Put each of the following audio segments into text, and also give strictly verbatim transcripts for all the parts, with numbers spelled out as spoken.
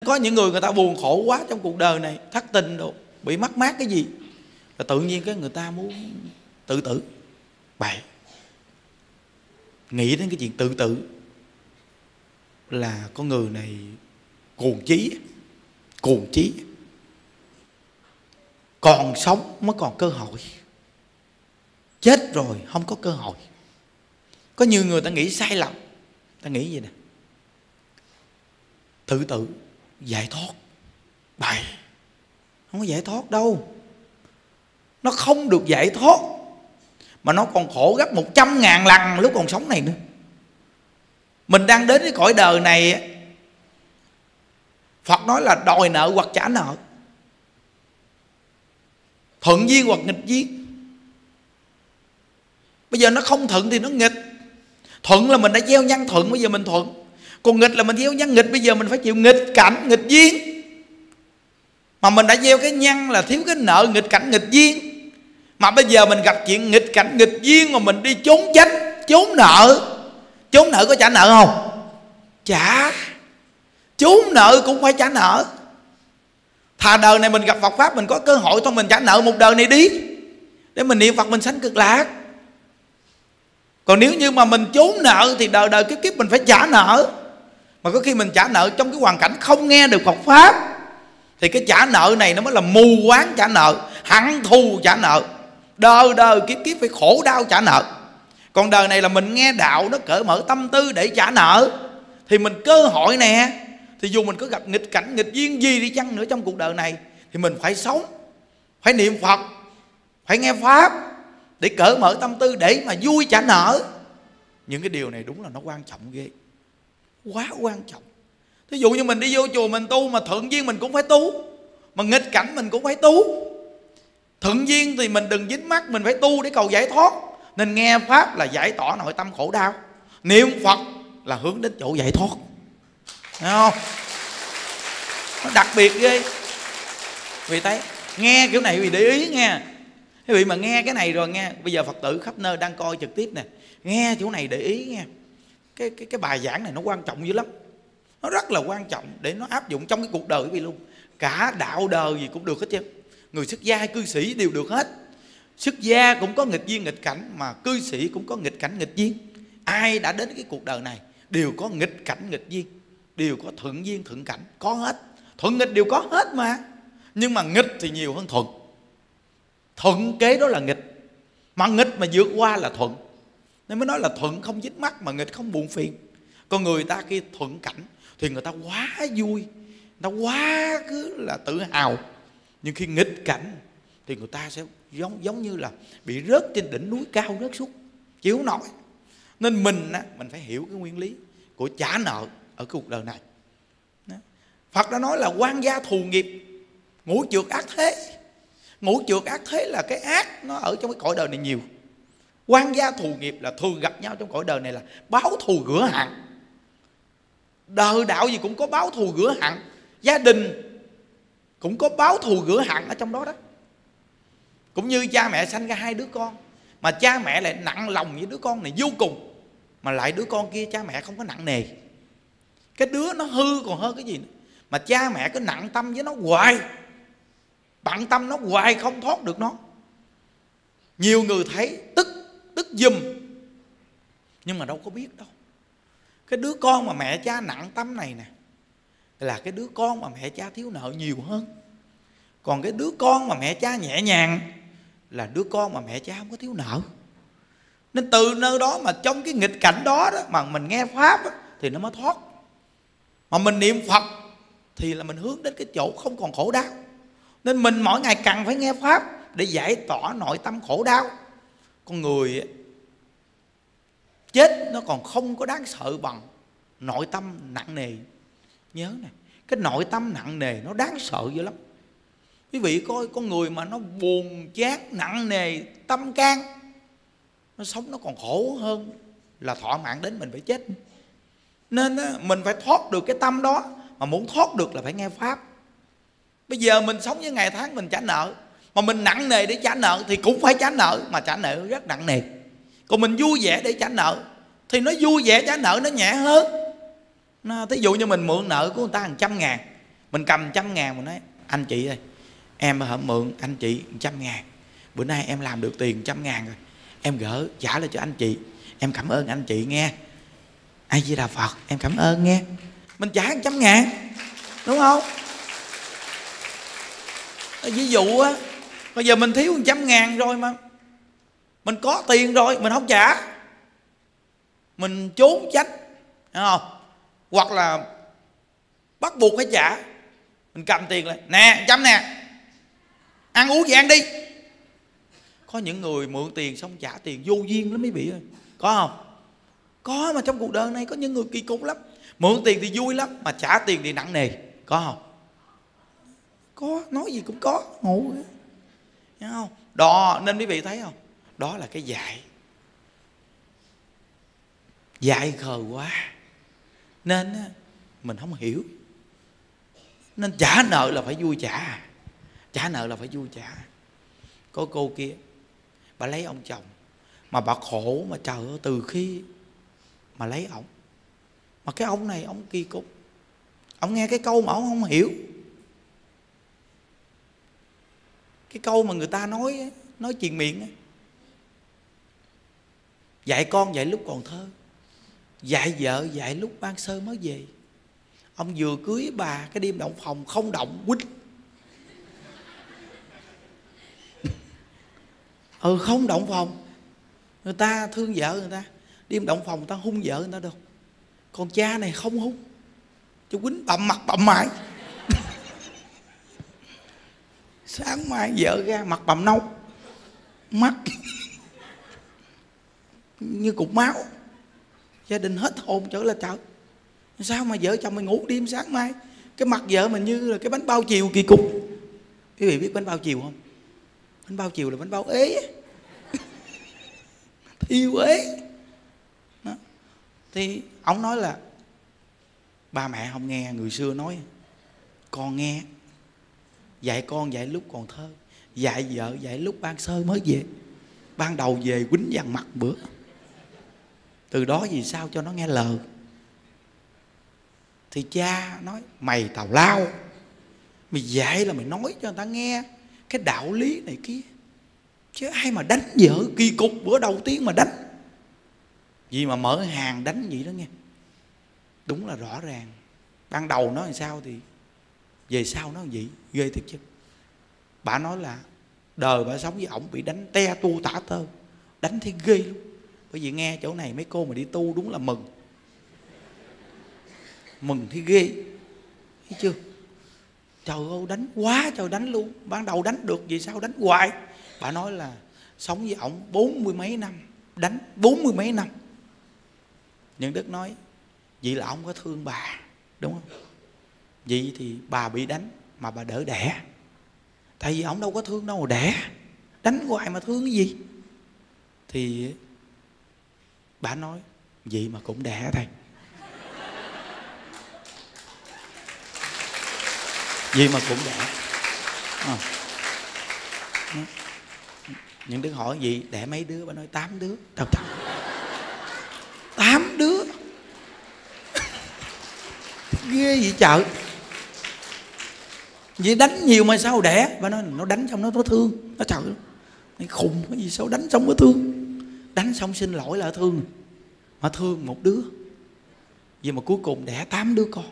có những người người ta buồn khổ quá trong cuộc đời này, thất tình đồ, bị mất mát cái gì, và tự nhiên cái người ta muốn tự tử. Bậy, nghĩ đến cái chuyện tự tử là con người này cuồng chí, cuồng chí. Còn sống mới còn cơ hội, chết rồi không có cơ hội. Có nhiều người ta nghĩ sai lầm, ta nghĩ gì nè, tự tử giải thoát. Bậy, không có giải thoát đâu. Nó không được giải thoát, mà nó còn khổ gấp một trăm ngàn lần lúc còn sống này nữa. Mình đang đến cái cõi đời này, Phật nói là đòi nợ hoặc trả nợ, thuận duyên hoặc nghịch duyên. Bây giờ nó không thuận thì nó nghịch. Thuận là mình đã gieo nhân thuận, bây giờ mình thuận. Còn nghịch là mình gieo nhân nghịch, bây giờ mình phải chịu nghịch cảnh, nghịch duyên. Mà mình đã gieo cái nhân là thiếu cái nợ nghịch cảnh, nghịch duyên. Mà bây giờ mình gặp chuyện nghịch cảnh, nghịch duyên mà mình đi trốn tránh, trốn nợ. Trốn nợ có trả nợ không? Trả. Trốn nợ cũng phải trả nợ. Thà đời này mình gặp Phật Pháp, mình có cơ hội thôi mình trả nợ một đời này đi, để mình niệm Phật mình sanh cực lạc. Còn nếu như mà mình trốn nợ thì đời đời kiếp kiếp mình phải trả nợ. Mà có khi mình trả nợ trong cái hoàn cảnh không nghe được Phật Pháp, thì cái trả nợ này nó mới là mù quáng trả nợ, hận thù trả nợ, đời đời kiếp kiếp phải khổ đau trả nợ. Còn đời này là mình nghe đạo, nó cởi mở tâm tư để trả nợ, thì mình cơ hội nè. Thì dù mình có gặp nghịch cảnh, nghịch duyên gì đi chăng nữa trong cuộc đời này, thì mình phải sống, phải niệm Phật, phải nghe Pháp, để cởi mở tâm tư, để mà vui trả nợ. Những cái điều này đúng là nó quan trọng ghê, quá quan trọng. Thí dụ như mình đi vô chùa mình tu, mà thuận duyên mình cũng phải tu, mà nghịch cảnh mình cũng phải tu. Thuận duyên thì mình đừng dính mắc, mình phải tu để cầu giải thoát. Nên nghe Pháp là giải tỏa nội tâm khổ đau, niệm Phật là hướng đến chỗ giải thoát. Thấy không? Nó đặc biệt ghê. Vì thấy nghe kiểu này vì để ý nghe. Quý vị mà nghe cái này rồi nghe, bây giờ Phật tử khắp nơi đang coi trực tiếp nè, nghe chỗ này để ý nghe. Cái cái cái bài giảng này nó quan trọng dữ lắm. Nó rất là quan trọng để nó áp dụng trong cái cuộc đời quý vị luôn. Cả đạo đời gì cũng được hết trơn. Người xuất gia hay cư sĩ đều được hết. Xuất gia cũng có nghịch duyên nghịch cảnh, mà cư sĩ cũng có nghịch cảnh nghịch duyên. Ai đã đến cái cuộc đời này đều có nghịch cảnh nghịch duyên, đều có thuận duyên thuận cảnh, có hết. Thuận nghịch đều có hết mà. Nhưng mà nghịch thì nhiều hơn thuận. Thuận kế đó là nghịch, mà nghịch mà vượt qua là thuận. Nên mới nói là thuận không dính mắc, mà nghịch không buồn phiền. Con người ta khi thuận cảnh thì người ta quá vui, người ta quá cứ là tự hào. Nhưng khi nghịch cảnh thì người ta sẽ giống giống như là bị rớt trên đỉnh núi cao rớt xuống, chịu không nổi. Nên mình mình phải hiểu cái nguyên lý của trả nợ ở cuộc đời này. Phật đã nói là quan gia thù nghiệp, ngũ trược ác thế. Ngũ trược ác thế là cái ác nó ở trong cái cõi đời này nhiều. Quan gia thù nghiệp là thường gặp nhau trong cõi đời này là báo thù rửa hận. Đời đạo gì cũng có báo thù rửa hận. Gia đình cũng có báo thù rửa hận ở trong đó đó. Cũng như cha mẹ sanh ra hai đứa con, mà cha mẹ lại nặng lòng với đứa con này vô cùng, mà lại đứa con kia cha mẹ không có nặng nề. Cái đứa nó hư còn hơn cái gì nữa. Mà cha mẹ cứ nặng tâm với nó hoài, bận tâm nó hoài không thoát được nó. Nhiều người thấy tức, tức giùm, nhưng mà đâu có biết đâu. Cái đứa con mà mẹ cha nặng tâm này nè là cái đứa con mà mẹ cha thiếu nợ nhiều hơn. Còn cái đứa con mà mẹ cha nhẹ nhàng là đứa con mà mẹ cha không có thiếu nợ. Nên từ nơi đó mà trong cái nghịch cảnh đó, đó mà mình nghe Pháp đó, thì nó mới thoát. Mà mình niệm Phật thì là mình hướng đến cái chỗ không còn khổ đau. Nên mình mỗi ngày cần phải nghe Pháp để giải tỏa nội tâm khổ đau. Con người chết nó còn không có đáng sợ bằng nội tâm nặng nề. Nhớ này, cái nội tâm nặng nề nó đáng sợ dữ lắm. Quý vị coi con người mà nó buồn chán nặng nề tâm can, nó sống nó còn khổ hơn là thọ mạng đến mình phải chết. Nên á, mình phải thoát được cái tâm đó. Mà muốn thoát được là phải nghe Pháp. Bây giờ mình sống với ngày tháng mình trả nợ, mà mình nặng nề để trả nợ thì cũng phải trả nợ, mà trả nợ rất nặng nề. Còn mình vui vẻ để trả nợ thì nó vui vẻ trả nợ nó nhẹ hơn. Thí dụ như mình mượn nợ của người ta hàng trăm ngàn, Mình cầm trăm ngàn mình nói anh chị ơi, em hả mượn anh chị trăm ngàn, bữa nay em làm được tiền trăm ngàn rồi, em gỡ trả lại cho anh chị, em cảm ơn anh chị nghe, A Di Đà Phật, em cảm ơn nghe. Mình trả một trăm ngàn, đúng không? Ví dụ á, bây giờ mình thiếu một trăm ngàn rồi mà mình có tiền rồi mình không trả, mình trốn tránh, hiểu không? Hoặc là bắt buộc phải trả, mình cầm tiền lại, nè trăm nè, ăn uống gì ăn đi. Có những người mượn tiền xong trả tiền vô duyên lắm mấy vị ơi, có không? Có, mà trong cuộc đời này có những người kỳ cục lắm. Mượn tiền thì vui lắm, mà trả tiền thì nặng nề, có không? Có, nói gì cũng có, ngủ, hiểu không? Đó, nên quý vị thấy không? Đó là cái dạy Dạy khờ quá, nên mình không hiểu. Nên trả nợ là phải vui trả, trả nợ là phải vui trả. Có cô kia, bà lấy ông chồng mà bà khổ, mà trời ơi, từ khi mà lấy ổng, mà cái ông này ông kỳ cục, ông nghe cái câu mà ông không hiểu. Cái câu mà người ta nói, nói truyền miệng ấy. Dạy con dạy lúc còn thơ, dạy vợ dạy lúc ban sơ mới về. Ông vừa cưới bà, cái đêm động phòng không động quýnh. Ừ, không động phòng. Người ta thương vợ người ta, đêm động phòng người ta hung vợ người ta đâu. Còn cha này không hung, cho quýnh bầm mặt bầm mày. Sáng mai vợ ra mặt bầm nâu, mắt như cục máu, gia đình hết hồn trở là trời. Sao mà vợ chồng mình ngủ đêm sáng mai cái mặt vợ mình như là cái bánh bao chiều kỳ cục. Quý vị biết bánh bao chiều không? Bánh bao chiều là bánh bao ế, thiêu ế. Đó. Thì ông nói là ba mẹ không nghe, người xưa nói con nghe. Dạy con dạy lúc còn thơ, dạy vợ dạy lúc ban sơ mới về. Ban đầu về quýnh dằn mặt bữa, từ đó vì sao cho nó nghe lời. Thì cha nói mày tào lao, mày dạy là mày nói cho người ta nghe cái đạo lý này kia, chứ ai mà đánh vợ kỳ cục bữa đầu tiên mà đánh. Vì mà mở hàng đánh vậy đó nghe. Đúng là rõ ràng. Ban đầu nói làm sao thì về sau nó vậy, ghê thiệt chứ. Bà nói là đời bà sống với ổng bị đánh te tu tả tơ, đánh thấy ghê luôn. Bởi vì nghe chỗ này mấy cô mà đi tu đúng là mừng, mừng thấy ghê, thấy chưa? Trời ơi đánh quá trời đánh luôn. Ban đầu đánh được, vì sao đánh hoài. Bà nói là sống với ổng bốn mươi mấy năm, đánh bốn mươi mấy năm. Nhưng Đức nói vậy là ổng có thương bà, đúng không? Vậy thì bà bị đánh mà bà đỡ đẻ. Tại vì ổng đâu có thương đâu mà đẻ, đánh hoài mà thương cái gì. Thì bà nói vậy mà cũng đẻ thầy, vậy mà cũng đẻ à. Những đứa hỏi gì đẻ mấy đứa, bà nói tám đứa. Thật thật tám đứa ghê vậy trời. Vậy đánh nhiều mà sao đẻ. Bà nói nó đánh xong nó nó thương. Nó trời ơi, nó khùng cái gì, sao đánh xong nó thương. Đánh xong xin lỗi là thương, mà thương một đứa. Vậy mà cuối cùng đẻ tám đứa con.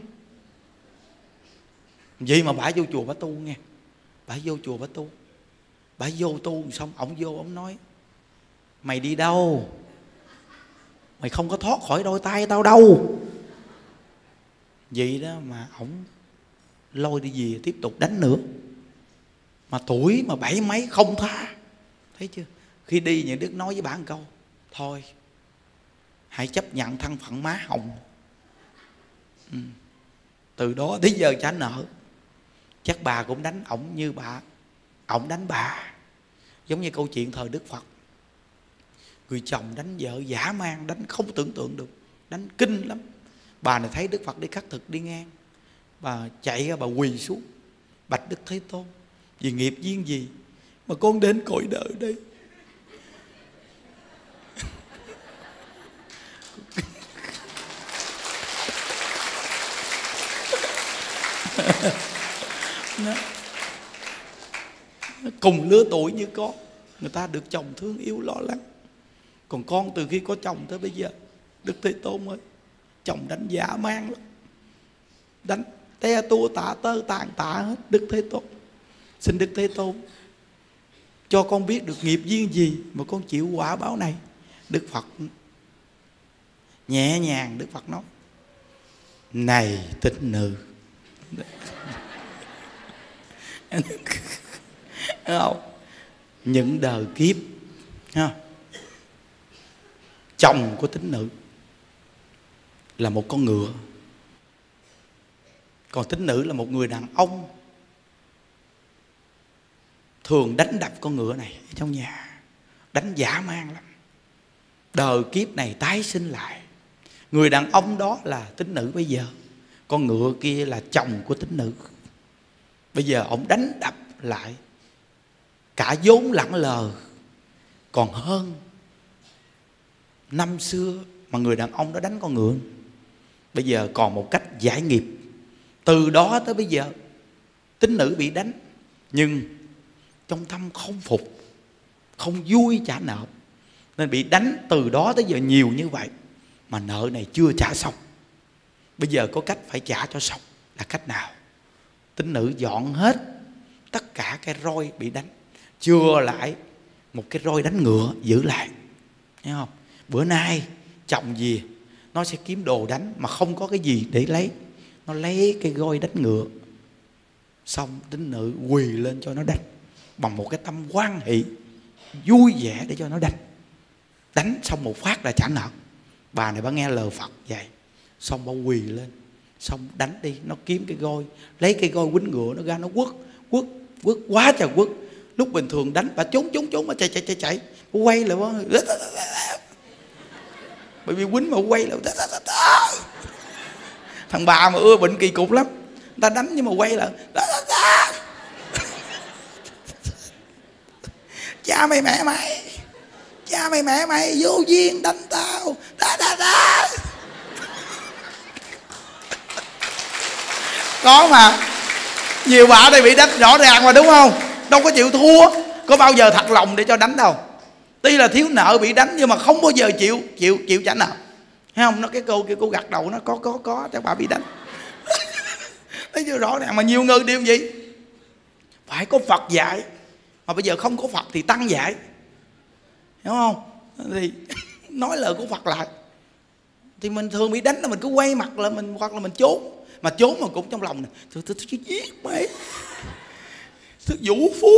Vậy mà bà vô chùa bà tu nghe. Bà vô chùa bà tu, bà vô tu xong ổng vô ổng nói mày đi đâu, mày không có thoát khỏi đôi tay tao đâu. Vậy đó mà ổng lôi đi về tiếp tục đánh nữa. Mà tuổi mà bảy mấy không tha. Thấy chưa? Khi đi Những Đức nói với bà một câu, thôi hãy chấp nhận thân phận má hồng. ừ. Từ đó tới giờ trả nợ. Chắc bà cũng đánh ổng như bà ổng đánh bà. Giống như câu chuyện thời Đức Phật, người chồng đánh vợ dã man, đánh không tưởng tượng được, đánh kinh lắm. Bà này thấy Đức Phật đi khắc thực đi ngang, bà chạy ra bà quỳ xuống, bạch Đức Thế Tôn, vì nghiệp duyên gì mà con đến cõi đời đây. Cùng lứa tuổi như con, người ta được chồng thương yêu lo lắng. Còn con từ khi có chồng tới bây giờ, Đức Thế Tôn ơi, chồng đánh dã man lắm, đánh te tua tả tơ tàn tạ hết. Đức Thế Tôn, xin Đức Thế Tôn cho con biết được nghiệp duyên gì mà con chịu quả báo này. Đức Phật nhẹ nhàng, Đức Phật nói: này tín nữ, không, những đời kiếp ha, chồng của tín nữ là một con ngựa, còn tín nữ là một người đàn ông thường đánh đập con ngựa này ở trong nhà, đánh dã man lắm. Đời kiếp này tái sinh lại, người đàn ông đó là tín nữ bây giờ, con ngựa kia là chồng của tín nữ. Bây giờ ông đánh đập lại, cả vốn lẳng lờ còn hơn năm xưa mà người đàn ông đó đánh con ngựa. Bây giờ còn một cách giải nghiệp. Từ đó tới bây giờ tín nữ bị đánh, nhưng trong tâm không phục, không vui trả nợ, nên bị đánh từ đó tới giờ nhiều như vậy mà nợ này chưa trả xong. Bây giờ có cách phải trả cho xong. Là cách nào? Tín nữ dọn hết tất cả cái roi bị đánh, chừa lại một cái roi đánh ngựa giữ lại. Thấy không? Bữa nay chồng về nó sẽ kiếm đồ đánh mà không có cái gì để lấy, nó lấy cái roi đánh ngựa. Xong tín nữ quỳ lên cho nó đánh bằng một cái tâm hoan hỷ vui vẻ để cho nó đánh. Đánh xong một phát là trả nợ. Bà này bà nghe lời Phật vậy, xong bà quỳ lên, xong đánh đi. Nó kiếm cái roi, lấy cái roi quýnh ngựa nó ra, nó quất quất quất quá trời quất. Lúc bình thường đánh bà trốn trốn trốn, bà chạy chạy chạy chạy, bà quay lại bà... bởi vì quýnh mà quay lại. Thằng bà mà ưa bệnh kỳ cục lắm, người ta đánh nhưng mà quay lại. Cha mày mẹ mày, cha mày mẹ mày vô duyên đánh tao. Đá đá đá. Có mà, nhiều bà đây bị đánh rõ ràng mà, đúng không? Đâu có chịu thua, có bao giờ thật lòng để cho đánh đâu. Tuy là thiếu nợ bị đánh nhưng mà không bao giờ chịu chịu chịu trả nợ. Thấy không? Nó cái cô kia cô gật đầu nó có có có cho bà bị đánh. Thấy chưa? Rõ ràng mà nhiều người điều gì phải có Phật dạy, mà bây giờ không có Phật thì tăng dạy, hiểu không? Thì nói lời của Phật lại. Thì mình thường bị đánh là mình cứ quay mặt là mình, hoặc là mình trốn. Mà trốn mà cũng trong lòng này, tôi tôi tôi giết mày, tôi vũ phu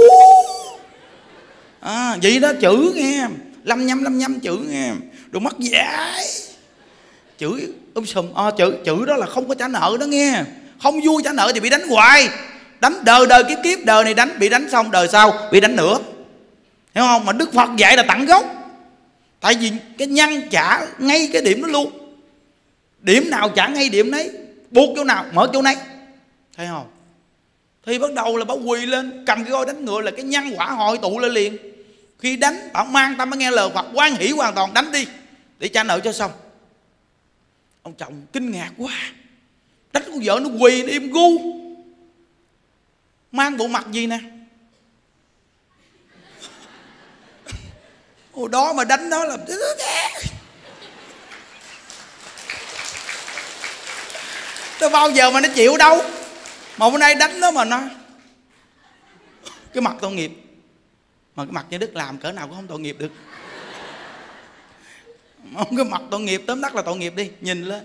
à, vậy đó. Chữ nghe lăm nhăm lăm nhăm chữ nghe, đồ mắc dạy chửi um sùm à, chữ chữ đó là không có trả nợ đó nghe. Không vui trả nợ thì bị đánh hoài, đánh đời đời kiếp kiếp. Đời này đánh, bị đánh xong đời sau bị đánh nữa, hiểu không? Mà Đức Phật dạy là tận gốc, tại vì cái nhân trả ngay cái điểm đó luôn. Điểm nào trả ngay điểm đấy, buộc chỗ nào mở chỗ nấy, thấy không? Thì bắt đầu là bảo quỳ lên cầm cái roi đánh ngựa, là cái nhân quả hội tụ lên liền. Khi đánh bảo mang tâm mới nghe lời Phật, hoan hỷ hoàn toàn, đánh đi để trả nợ cho xong. Ông chồng kinh ngạc quá, đánh con vợ nó quỳ, nó im gu, mang bộ mặt gì nè. Hồi đó mà đánh nó là nó bao giờ mà nó chịu đâu. Mà bữa nay đánh nó mà nó cái mặt tội nghiệp. Mà cái mặt như Đức làm cỡ nào cũng không tội nghiệp được. Cái mặt tội nghiệp, tóm tắt là tội nghiệp đi. Nhìn lên,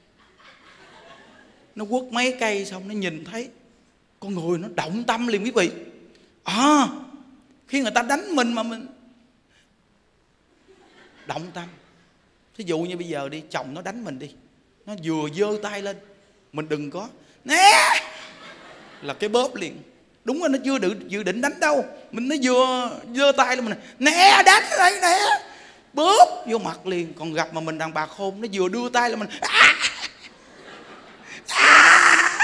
nó quất mấy cây xong nó nhìn thấy con người nó động tâm liền quý vị. À, khi người ta đánh mình mà mình động tâm. Thí dụ như bây giờ đi, chồng nó đánh mình đi, nó vừa giơ tay lên, mình đừng có né là cái bóp liền. Đúng rồi, nó chưa định, dự định đánh đâu, mình nó vừa giơ tay lên mình né, đánh đây né, bóp vô mặt liền. Còn gặp mà mình đàn bà khôn, nó vừa đưa tay lên mình à, à,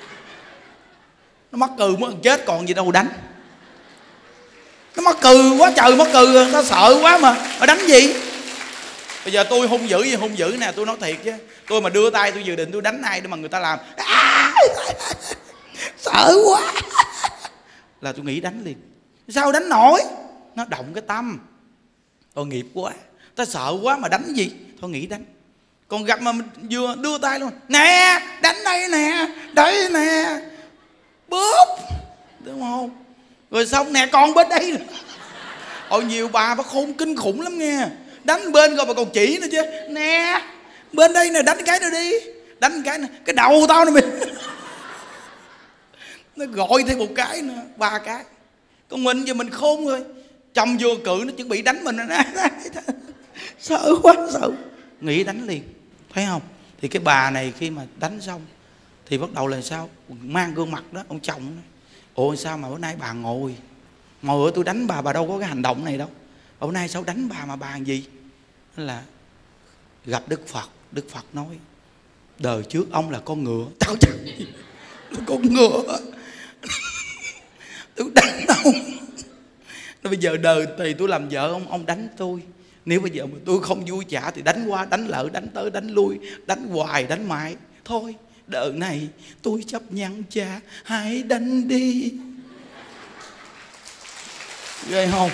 nó mắc cừ mới chết còn gì đâu đánh. Nó mắc cừ quá trời, mắc cừ, nó sợ quá mà mà đánh gì. Bây giờ tôi hung dữ gì hung dữ nè, tôi nói thiệt chứ, tôi mà đưa tay tôi dự định tôi đánh ai để mà người ta làm à, sợ quá. Là tôi nghĩ đánh liền. Sao đánh nổi? Nó động cái tâm. Tội nghiệp quá, ta sợ quá mà đánh gì. Thôi nghĩ đánh. Còn gặp mà mình vừa đưa tay luôn, nè đánh đây nè, đây nè, bóp, đúng không? Rồi xong nè con bên đây nữa. Ôi nhiều bà bà khôn kinh khủng lắm nghe. Đánh bên rồi mà còn chỉ nữa chứ. Nè bên đây nè, đánh cái nữa đi, đánh cái nè, cái đầu tao nè mình. Nó gọi thêm một cái nữa, ba cái. Còn mình giờ mình khôn rồi, chồng vừa cự nó chuẩn bị đánh mình rồi. Sợ quá sợ, nghĩ đánh liền, thấy không? Thì cái bà này khi mà đánh xong thì bắt đầu là sao? Mang gương mặt đó, ông chồng nói, ôi sao mà bữa nay bà ngồi ngồi ở tôi đánh bà, bà đâu có cái hành động này đâu. Bữa nay sao đánh bà mà bà làm gì? Là gặp Đức Phật, Đức Phật nói đời trước ông là con ngựa. Tao chẳng gì, con ngựa. Tôi đánh ông. Bây giờ đời thì tôi làm vợ ông, ông đánh tôi. Nếu bây giờ mà tôi không vui trả thì đánh qua đánh lỡ, đánh tới đánh lui, đánh hoài đánh mãi. Thôi đời này tôi chấp nhận cha, hãy đánh đi. Ghê không?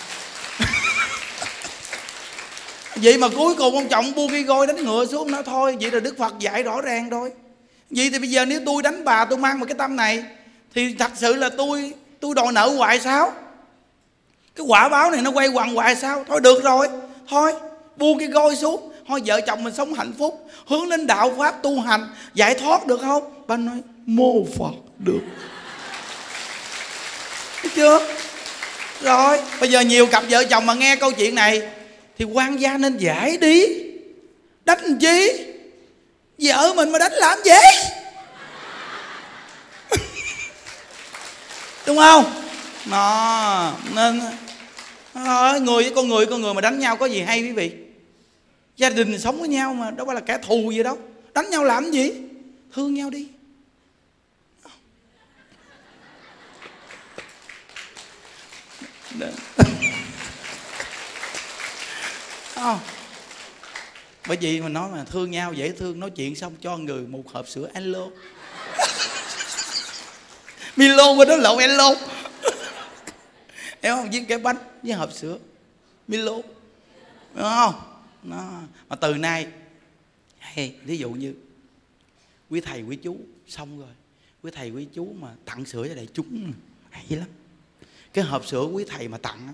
Vậy mà cuối cùng ông chồng buông cái gôi đánh ngựa xuống, nói thôi vậy là Đức Phật dạy rõ ràng rồi. Vậy thì bây giờ nếu tôi đánh bà, tôi mang một cái tâm này thì thật sự là tôi tôi đòi nợ hoài sao? Cái quả báo này nó quay quằn hoài sao? Thôi được rồi, thôi buông cái gôi xuống, thôi vợ chồng mình sống hạnh phúc, hướng đến đạo pháp tu hành, giải thoát được không? Bà nói mô Phật được. Thấy chưa? Rồi bây giờ nhiều cặp vợ chồng mà nghe câu chuyện này thì quan gia nên giải đi. Đánh làm chi? Vợ mình mà đánh làm gì? Đúng không? Nó nên à, người với con người con người mà đánh nhau có gì hay quý vị? Gia đình sống với nhau mà đâu phải là kẻ thù gì đâu. Đánh nhau làm gì? Thương nhau đi. Oh. Bởi vì mình nói mà thương nhau dễ thương, nói chuyện xong cho người một hộp sữa Elo. Milo qua đó lộn Elo. Hiểu không? Với cái bánh với hộp sữa Milo, đúng không? Nó. Mà từ nay hey, ví dụ như quý thầy quý chú xong rồi, quý thầy quý chú mà tặng sữa cho đại chúng hay lắm. Cái hộp sữa quý thầy mà tặng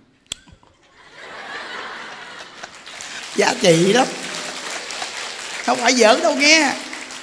giá trị lắm, không phải giỡn đâu nghe.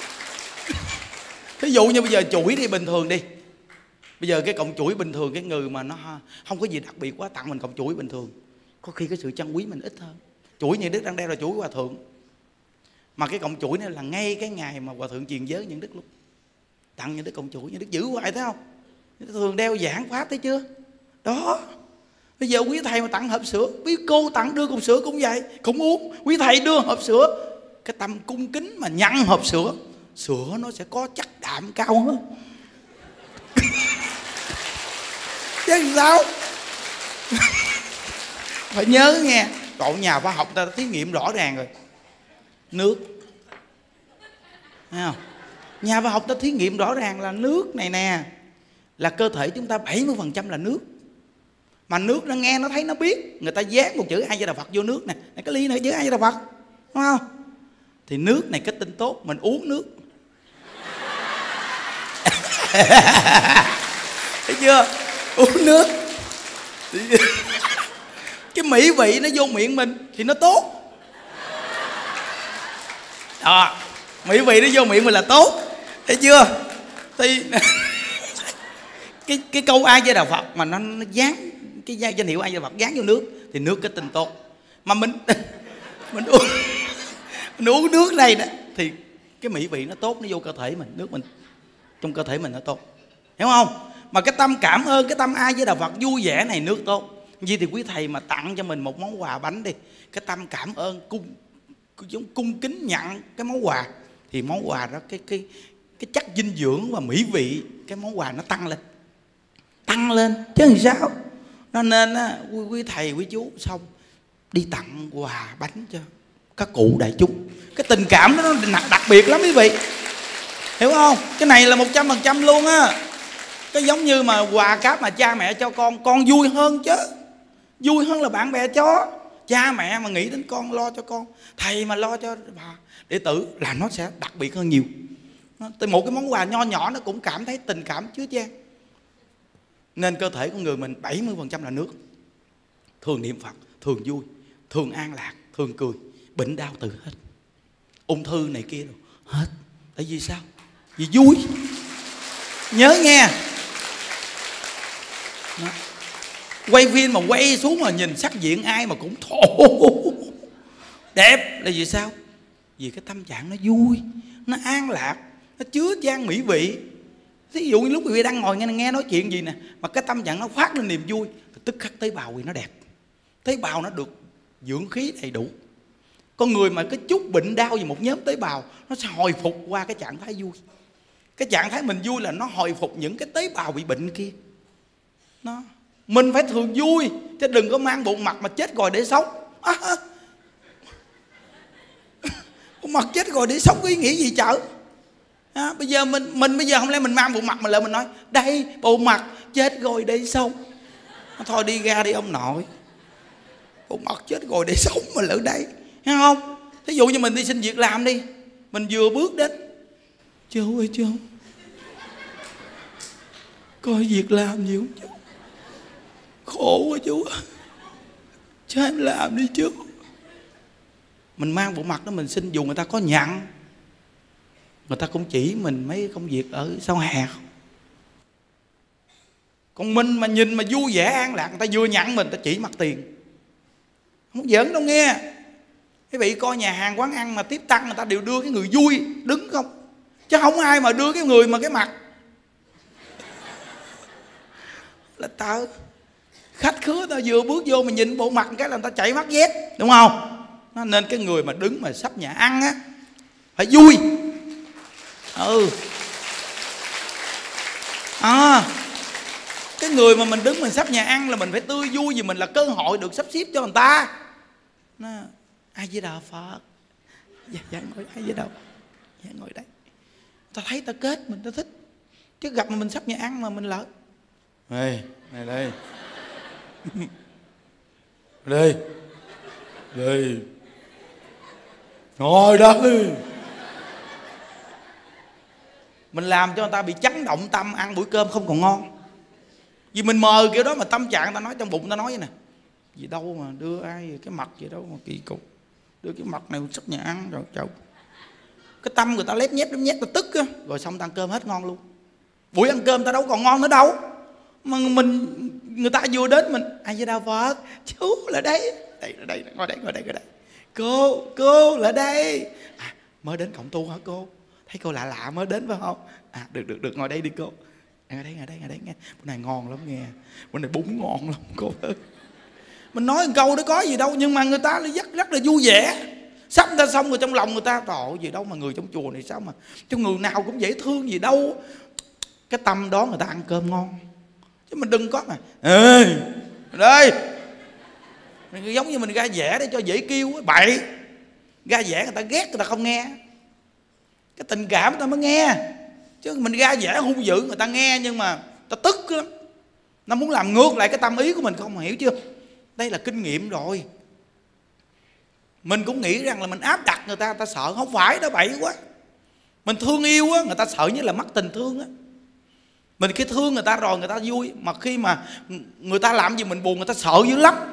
Ví dụ như bây giờ chuỗi đi, bình thường đi, bây giờ cái cọng chuỗi bình thường, cái người mà nó không có gì đặc biệt quá tặng mình cọng chuỗi bình thường, có khi cái sự trân quý mình ít hơn. Chuỗi như Đức đang đeo là chuỗi Hòa Thượng, mà cái cọng chuỗi này là ngay cái ngày mà Hòa Thượng truyền giới Nhân Đức luôn, tặng Nhân Đức cọng chuỗi. Nhân Đức giữ hoài thấy không? Thường đeo giảng pháp thấy chưa? Đó. Bây giờ quý thầy mà tặng hộp sữa, quý cô tặng đưa cục sữa cũng vậy, cũng uống. Quý thầy đưa hộp sữa, cái tâm cung kính mà nhận hộp sữa, sữa nó sẽ có chất đạm cao hơn. Chứ sao? Phải nhớ nghe, cậu nhà khoa học ta thí nghiệm rõ ràng rồi. Nước, thấy không? Nhà khoa học ta thí nghiệm rõ ràng là nước này nè, là cơ thể chúng ta bảy mươi phần trăm là nước. Mà nước nó nghe nó thấy nó biết, người ta dán một chữ A Di Đà Phật vô nước nè, cái ly này chữ A Di Đà Phật, đúng không? Thì nước này cái tinh tốt, mình uống nước. Thấy chưa? Uống nước cái mỹ vị nó vô miệng mình thì nó tốt. Đó, mỹ vị nó vô miệng mình là tốt. Thấy chưa? Thì cái cái câu A Di Đà Phật mà nó, nó dán cái danh hiệu A Di Đà Phật dán vô nước thì nước cái tinh tốt. Mà mình mình uống mình uống nước này đó thì cái mỹ vị nó tốt, nó vô cơ thể mình, nước mình trong cơ thể mình nó tốt, hiểu không? Mà cái tâm cảm ơn, cái tâm A Di Đà Phật vui vẻ này nước tốt. Vì thì quý thầy mà tặng cho mình một món quà bánh đi, cái tâm cảm ơn cung giống cung kính nhận cái món quà, thì món quà đó cái cái cái chất dinh dưỡng và mỹ vị cái món quà nó tăng lên, tăng lên chứ làm sao. Nó nên á, quý, quý thầy quý chú xong đi tặng quà bánh cho các cụ đại chúng, cái tình cảm đó nó đặc biệt lắm quý vị, hiểu không? Cái này là một trăm phần trăm luôn á. Cái giống như mà quà cáp mà cha mẹ cho con, con vui hơn chứ. Vui hơn là bạn bè cho. Cha mẹ mà nghĩ đến con, lo cho con, thầy mà lo cho bà đệ tử là nó sẽ đặc biệt hơn nhiều. Từ một cái món quà nho nhỏ nó cũng cảm thấy tình cảm chứa chan. Nên cơ thể của người mình bảy mươi phần trăm là nước. Thường niệm Phật, thường vui, thường an lạc, thường cười. Bệnh đau từ hết. Ung thư này kia rồi hết. Tại vì sao? Vì vui. Nhớ nghe. Đó. Quay phim mà quay xuống mà nhìn sắc diện ai mà cũng thổ đẹp là vì sao? Vì cái tâm trạng nó vui, nó an lạc, nó chứa chan mỹ vị. Ví dụ như lúc quý vị đang ngồi nghe, nghe nói chuyện gì nè, mà cái tâm trạng nó phát lên niềm vui, tức khắc tế bào quý nó đẹp, tế bào nó được dưỡng khí đầy đủ. Con người mà cái chút bệnh đau vì một nhóm tế bào, nó sẽ hồi phục qua cái trạng thái vui. Cái trạng thái mình vui là nó hồi phục những cái tế bào bị bệnh kia. Nó mình phải thường vui, chứ đừng có mang bộ mặt mà chết rồi để sống. À, bộ mặt chết rồi để sống có ý nghĩa gì chở? À, bây giờ mình mình bây giờ không lẽ mình mang bộ mặt mà lại mình nói đây bộ mặt chết rồi để sống. Thôi đi ra đi ông nội, bộ mặt chết rồi để sống mà lỡ đây, thấy không? Thí dụ như mình đi xin việc làm đi, mình vừa bước đến, chú ơi chú, coi việc làm gì không chú, khổ quá chú, cho em làm đi chú. Mình mang bộ mặt đó mình xin, dù người ta có nhận, người ta cũng chỉ mình mấy công việc ở sau hè không. Còn mình mà nhìn mà vui vẻ an lạc, người ta vừa nhận mình, người ta chỉ mặt tiền. Không giỡn đâu nghe. Quý vị coi nhà hàng quán ăn mà tiếp tăng, người ta đều đưa cái người vui đứng không, chứ không ai mà đưa cái người mà cái mặt là tao khách khứa tao vừa bước vô mà nhìn bộ mặt cái là người ta chạy mắt dép, đúng không? Nên cái người mà đứng mà sắp nhà ăn á phải vui. Ừ à, cái người mà mình đứng mình sắp nhà ăn là mình phải tươi vui, vì mình là cơ hội được sắp xếp cho người ta. Nó ai với đạo Phật, dạ, dạ ngồi ai với đạo, dạ ngồi đây. Ta thấy ta kết mình, ta thích. Chứ gặp mà mình sắp nhà ăn mà mình lỡ đây này đây đây đây ngồi đây, mình làm cho người ta bị chấn động tâm, ăn buổi cơm không còn ngon. Vì mình mời kiểu đó mà tâm trạng người ta nói trong bụng, ta nói vậy nè, gì đâu mà đưa ai cái mặt gì đâu mà kỳ cục, đưa cái mặt này sắp nhà ăn rồi chậu. Cái tâm người ta lép nhép lép nhép, ta tức á, rồi xong ta ăn cơm hết ngon luôn. Buổi ăn cơm ta đâu còn ngon nữa đâu, mà mình người ta vừa đến mình ai với đạo Phật, chú là đây đây là đây, ngồi đây ngồi đây ngồi đây, cô cô là đây à, mới đến cộng tu hả cô, thấy cô lạ lạ mới đến phải không? À được được được ngồi đây đi cô, ngồi đây ngồi đây ngồi đây nghe, bữa này ngon lắm nghe, bữa này bún ngon lắm cô ơi. Mình nói một câu đó có gì đâu, nhưng mà người ta rất rất là vui vẻ. Sắp ta xong rồi trong lòng người ta tội gì đâu mà người trong chùa này sao mà cho người nào cũng dễ thương gì đâu. Cái tâm đó người ta ăn cơm ngon, chứ mình đừng có mà ê đây mình giống như mình ra vẻ để cho dễ kêu á, bậy. Ra vẻ người ta ghét, người ta không nghe. Cái tình cảm người ta mới nghe, chứ mình ra vẻ hung dữ người ta nghe nhưng mà ta tức lắm, nó muốn làm ngược lại cái tâm ý của mình, không hiểu chưa? Đây là kinh nghiệm rồi. Mình cũng nghĩ rằng là mình áp đặt người ta, người ta sợ, không phải đó, bậy quá. Mình thương yêu á, người ta sợ nhất là mất tình thương á. Mình khi thương người ta rồi người ta vui, mà khi mà người ta làm gì mình buồn người ta sợ dữ lắm.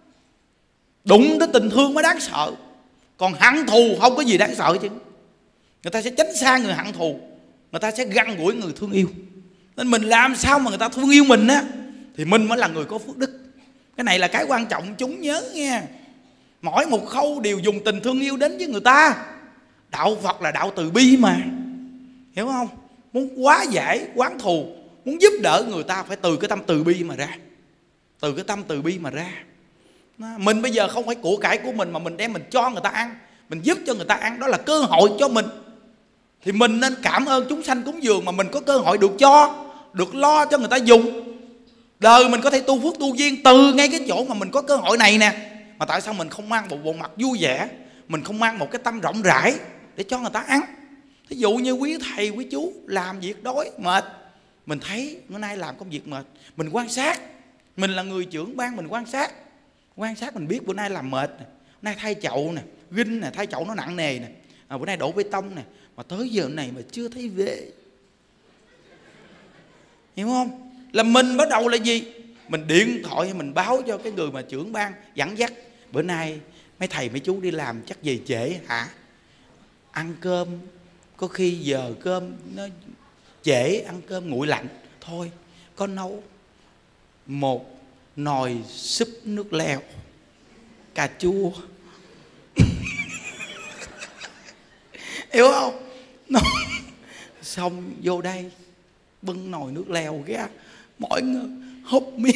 Đụng tới tình thương mới đáng sợ, còn hận thù không có gì đáng sợ chứ. Người ta sẽ tránh xa người hận thù, người ta sẽ gần gũi người thương yêu. Nên mình làm sao mà người ta thương yêu mình á, thì mình mới là người có phước đức. Cái này là cái quan trọng chúng nhớ nghe. Mỗi một khâu đều dùng tình thương yêu đến với người ta. Đạo Phật là đạo từ bi mà, hiểu không? Muốn hóa giải oán thù, muốn giúp đỡ người ta phải từ cái tâm từ bi mà ra. Từ cái tâm từ bi mà ra. Mình bây giờ không phải của cải của mình mà mình đem mình cho người ta ăn, mình giúp cho người ta ăn, đó là cơ hội cho mình. Thì mình nên cảm ơn chúng sanh cúng dường mà mình có cơ hội được cho, được lo cho người ta dùng. Đời mình có thể tu phước tu duyên từ ngay cái chỗ mà mình có cơ hội này nè. Mà tại sao mình không mang một bộ mặt vui vẻ, mình không mang một cái tâm rộng rãi để cho người ta ăn? Thí dụ như quý thầy quý chú làm việc đói mệt, Mình thấy bữa nay làm công việc mệt, mình quan sát. Mình là người trưởng ban, mình quan sát. Quan sát mình biết bữa nay làm mệt nè, bữa nay thay chậu nè, ginh nè, thay chậu nó nặng nề nè, à, bữa nay đổ bê tông nè, mà tới giờ này mà chưa thấy về. Hiểu không? Là mình bắt đầu là gì? Mình điện thoại mình báo cho cái người mà trưởng ban dẫn dắt, bữa nay mấy thầy mấy chú đi làm chắc về trễ hả? Ăn cơm có khi giờ cơm nó trễ, ăn cơm nguội lạnh. Thôi con nấu một nồi súp nước lèo cà chua. Hiểu không? Nó... xong vô đây bưng nồi nước lèo ra, mọi người húp miếng.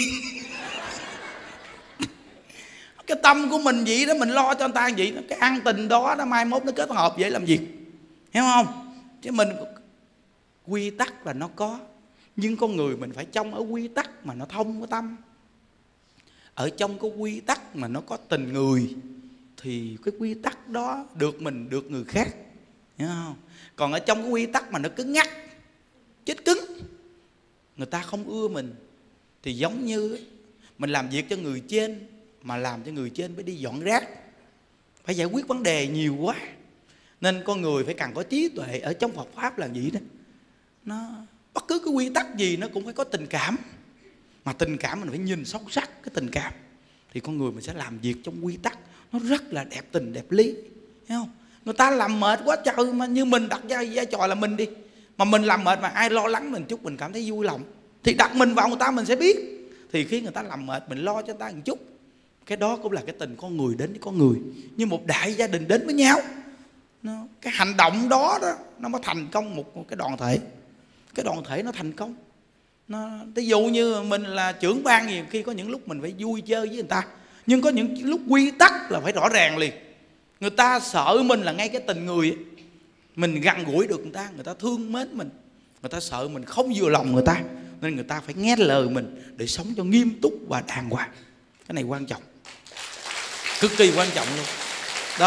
Cái tâm của mình vậy đó, mình lo cho người ta vậy đó. Cái ăn tình đó nó mai mốt nó kết hợp vậy làm gì? Hiểu không? Chứ mình quy tắc là nó có, nhưng con người mình phải trong ở quy tắc mà nó thông cái tâm. Ở trong cái quy tắc mà nó có tình người, thì cái quy tắc đó được mình được người khác. Hiểu không? Còn ở trong cái quy tắc mà nó cứng ngắc, chết cứng, người ta không ưa mình. Thì giống như mình làm việc cho người trên, mà làm cho người trên phải đi dọn rác, phải giải quyết vấn đề nhiều quá. Nên con người phải cần có trí tuệ. Ở trong Phật Pháp là gì đó, nó bất cứ cái quy tắc gì nó cũng phải có tình cảm. Mà tình cảm mình phải nhìn sâu sắc cái tình cảm, thì con người mình sẽ làm việc trong quy tắc nó rất là đẹp tình đẹp lý. Thấy không? Người ta làm mệt quá trời, mà như mình đặt vai, vai trò là mình đi, mà mình làm mệt mà ai lo lắng mình chút mình cảm thấy vui lòng, thì đặt mình vào người ta mình sẽ biết. Thì khi người ta làm mệt mình lo cho người ta một chút, cái đó cũng là cái tình con người đến với con người, như một đại gia đình đến với nhau. Nó, cái hành động đó đó nó mới thành công một, một cái đoàn thể. Cái đoàn thể nó thành công. Nó, ví dụ như mình là trưởng ban, nhiều khi có những lúc mình phải vui chơi với người ta, nhưng có những lúc quy tắc là phải rõ ràng liền. Người ta sợ mình là ngay cái tình người ấy. Mình gần gũi được người ta, người ta thương mến mình, người ta sợ mình không vừa lòng người ta, nên người ta phải nghe lời mình để sống cho nghiêm túc và đàng hoàng. Cái này quan trọng, cực kỳ quan trọng luôn đó.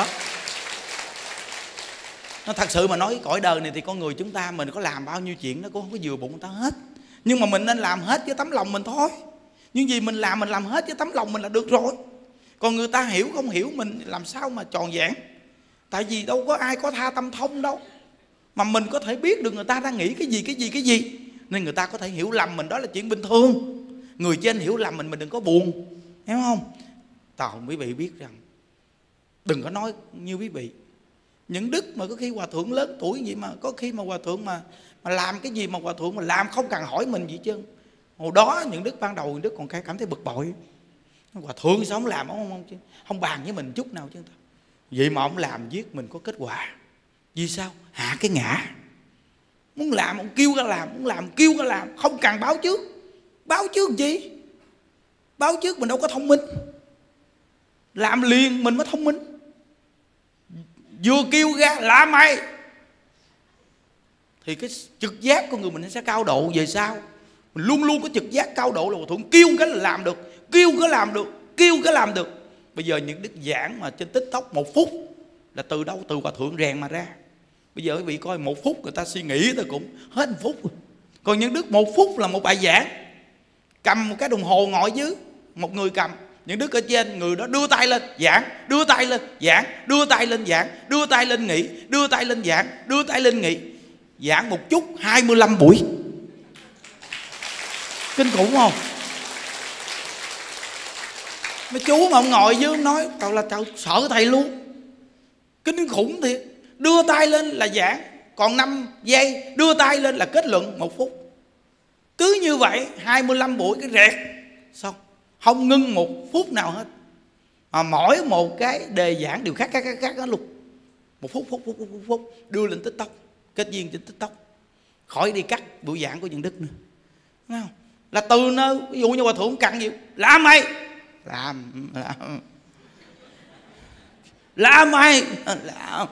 Nó thật sự mà nói cái cõi đời này thì con người chúng ta, mình có làm bao nhiêu chuyện nó cũng không có vừa bụng người ta hết. Nhưng mà mình nên làm hết với tấm lòng mình thôi. Nhưng gì mình làm, mình làm hết với tấm lòng mình là được rồi. Còn người ta hiểu không hiểu mình làm sao mà tròn vẹn. Tại vì đâu có ai có tha tâm thông đâu, mà mình có thể biết được người ta đang nghĩ cái gì cái gì cái gì, nên người ta có thể hiểu lầm mình, đó là chuyện bình thường. Người trên hiểu lầm mình, mình đừng có buồn. Hiểu không? Tao quý vị biết rằng đừng có nói như quý vị những đức mà có khi hòa thượng lớn tuổi vậy, mà có khi mà hòa thượng mà mà làm cái gì mà hòa thượng mà làm không cần hỏi mình gì chứ. Hồi đó những đức ban đầu những đức còn cảm thấy bực bội. Hòa thượng sao không làm, không không, không, không bàn với mình chút nào chứ. Vậy mà ông làm viết mình có kết quả. Vì sao? Hạ cái ngã. Muốn làm ông kêu ra làm, muốn làm kêu ra làm, không cần báo trước. Báo trước gì? Báo trước mình đâu có thông minh. Làm liền mình mới thông minh. Vừa kêu ra làm mày, thì cái trực giác của người mình sẽ cao độ. Về sau mình luôn luôn có trực giác cao độ, là hòa thượng kêu cái là làm được, kêu cái làm được, kêu cái làm được. Bây giờ những đức giảng mà trên TikTok một phút là từ đâu? Từ hòa thượng rèn mà ra. Bây giờ quý vị coi một phút người ta suy nghĩ ta cũng hết một phút. Còn những đức một phút là một bài giảng. Cầm một cái đồng hồ ngồi dưới, một người cầm, những đức ở trên, người đó đưa tay lên giảng, đưa tay lên giảng, đưa tay lên giảng, đưa tay lên nghỉ, đưa tay lên giảng, đưa tay lên nghỉ. Giảng một chút hai mươi lăm buổi. Kinh khủng không? Mấy chú mà ông ngồi dưới ông nói tao là tao sợ thầy luôn. Kinh khủng thiệt. Đưa tay lên là giảng, còn năm giây đưa tay lên là kết luận một phút. Cứ như vậy hai mươi lăm buổi cái rẹt xong, không ngưng một phút nào hết. Mà mỗi một cái đề giảng đều khác khác khác khác hết luôn. Một phút phút phút phút phút, phút đưa lên TikTok, kết duyên trên TikTok, khỏi đi cắt buổi giảng của những đức nữa. Thấy không? Là từ nơi ví dụ như hòa thượng cần gì làm mày, làm làm làm mày làm.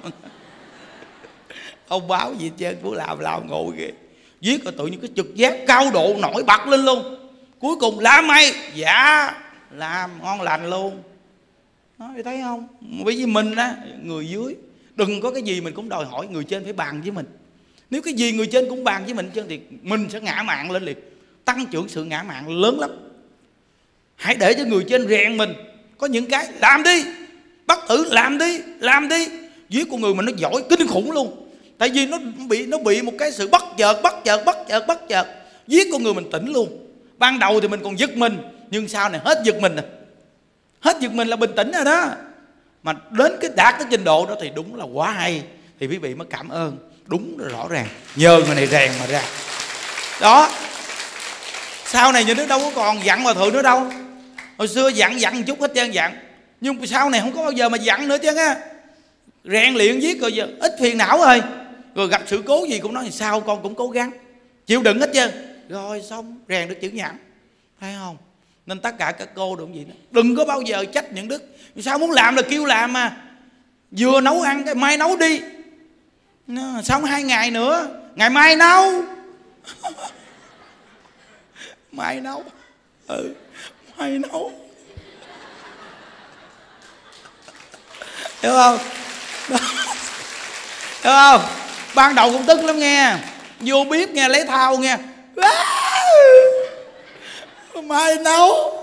Không báo gì trên cứ làm làm ngồi kìa. Viết rồi tự nhiên cái trực giác cao độ nổi bật lên luôn. Cuối cùng làm mày, dạ làm ngon lành luôn. Nói thấy không? Bởi vì mình á, người dưới đừng có cái gì mình cũng đòi hỏi người trên phải bàn với mình. Nếu cái gì người trên cũng bàn với mình trơn thì mình sẽ ngã mạn lên liền, tăng trưởng sự ngã mạn lớn lắm. Hãy để cho người trên rèn mình. Có những cái làm đi, bắt thử làm đi, làm đi. Giết con người mình nó giỏi kinh khủng luôn. Tại vì nó bị nó bị một cái sự bất chợt, bất chợt, bất chợt, bất chợt. Giết con người mình tỉnh luôn. Ban đầu thì mình còn giật mình, nhưng sau này hết giật mình rồi. Hết giật mình là bình tĩnh rồi đó. Mà đến cái đạt cái trình độ đó thì đúng là quá hay. Thì quý vị mới cảm ơn. Đúng là rõ ràng, nhờ người này rèn mà ra. Đó. Sau này những đứa đâu có còn dặn hòa thượng nữa đâu. Hồi xưa dặn dặn một chút hết trơn dặn. Nhưng sau này không có bao giờ mà dặn nữa chứ á. Rèn luyện viết rồi giờ ít phiền não rồi. Rồi gặp sự cố gì cũng nói sao con cũng cố gắng, chịu đựng hết trơn. Rồi xong rèn được chữ nhẫn. Thấy không? Nên tất cả các cô đừng gì đó, đừng có bao giờ trách những đức. Sao muốn làm là kêu làm mà. Vừa nấu ăn cái mai nấu đi. Xong hai ngày nữa, ngày mai nấu. Mai nấu. Ừ, mai nấu. Hiểu không? Đó. Hiểu không? Ban đầu cũng tức lắm nghe. Vô bếp nghe, lấy thao nghe. Mai nấu.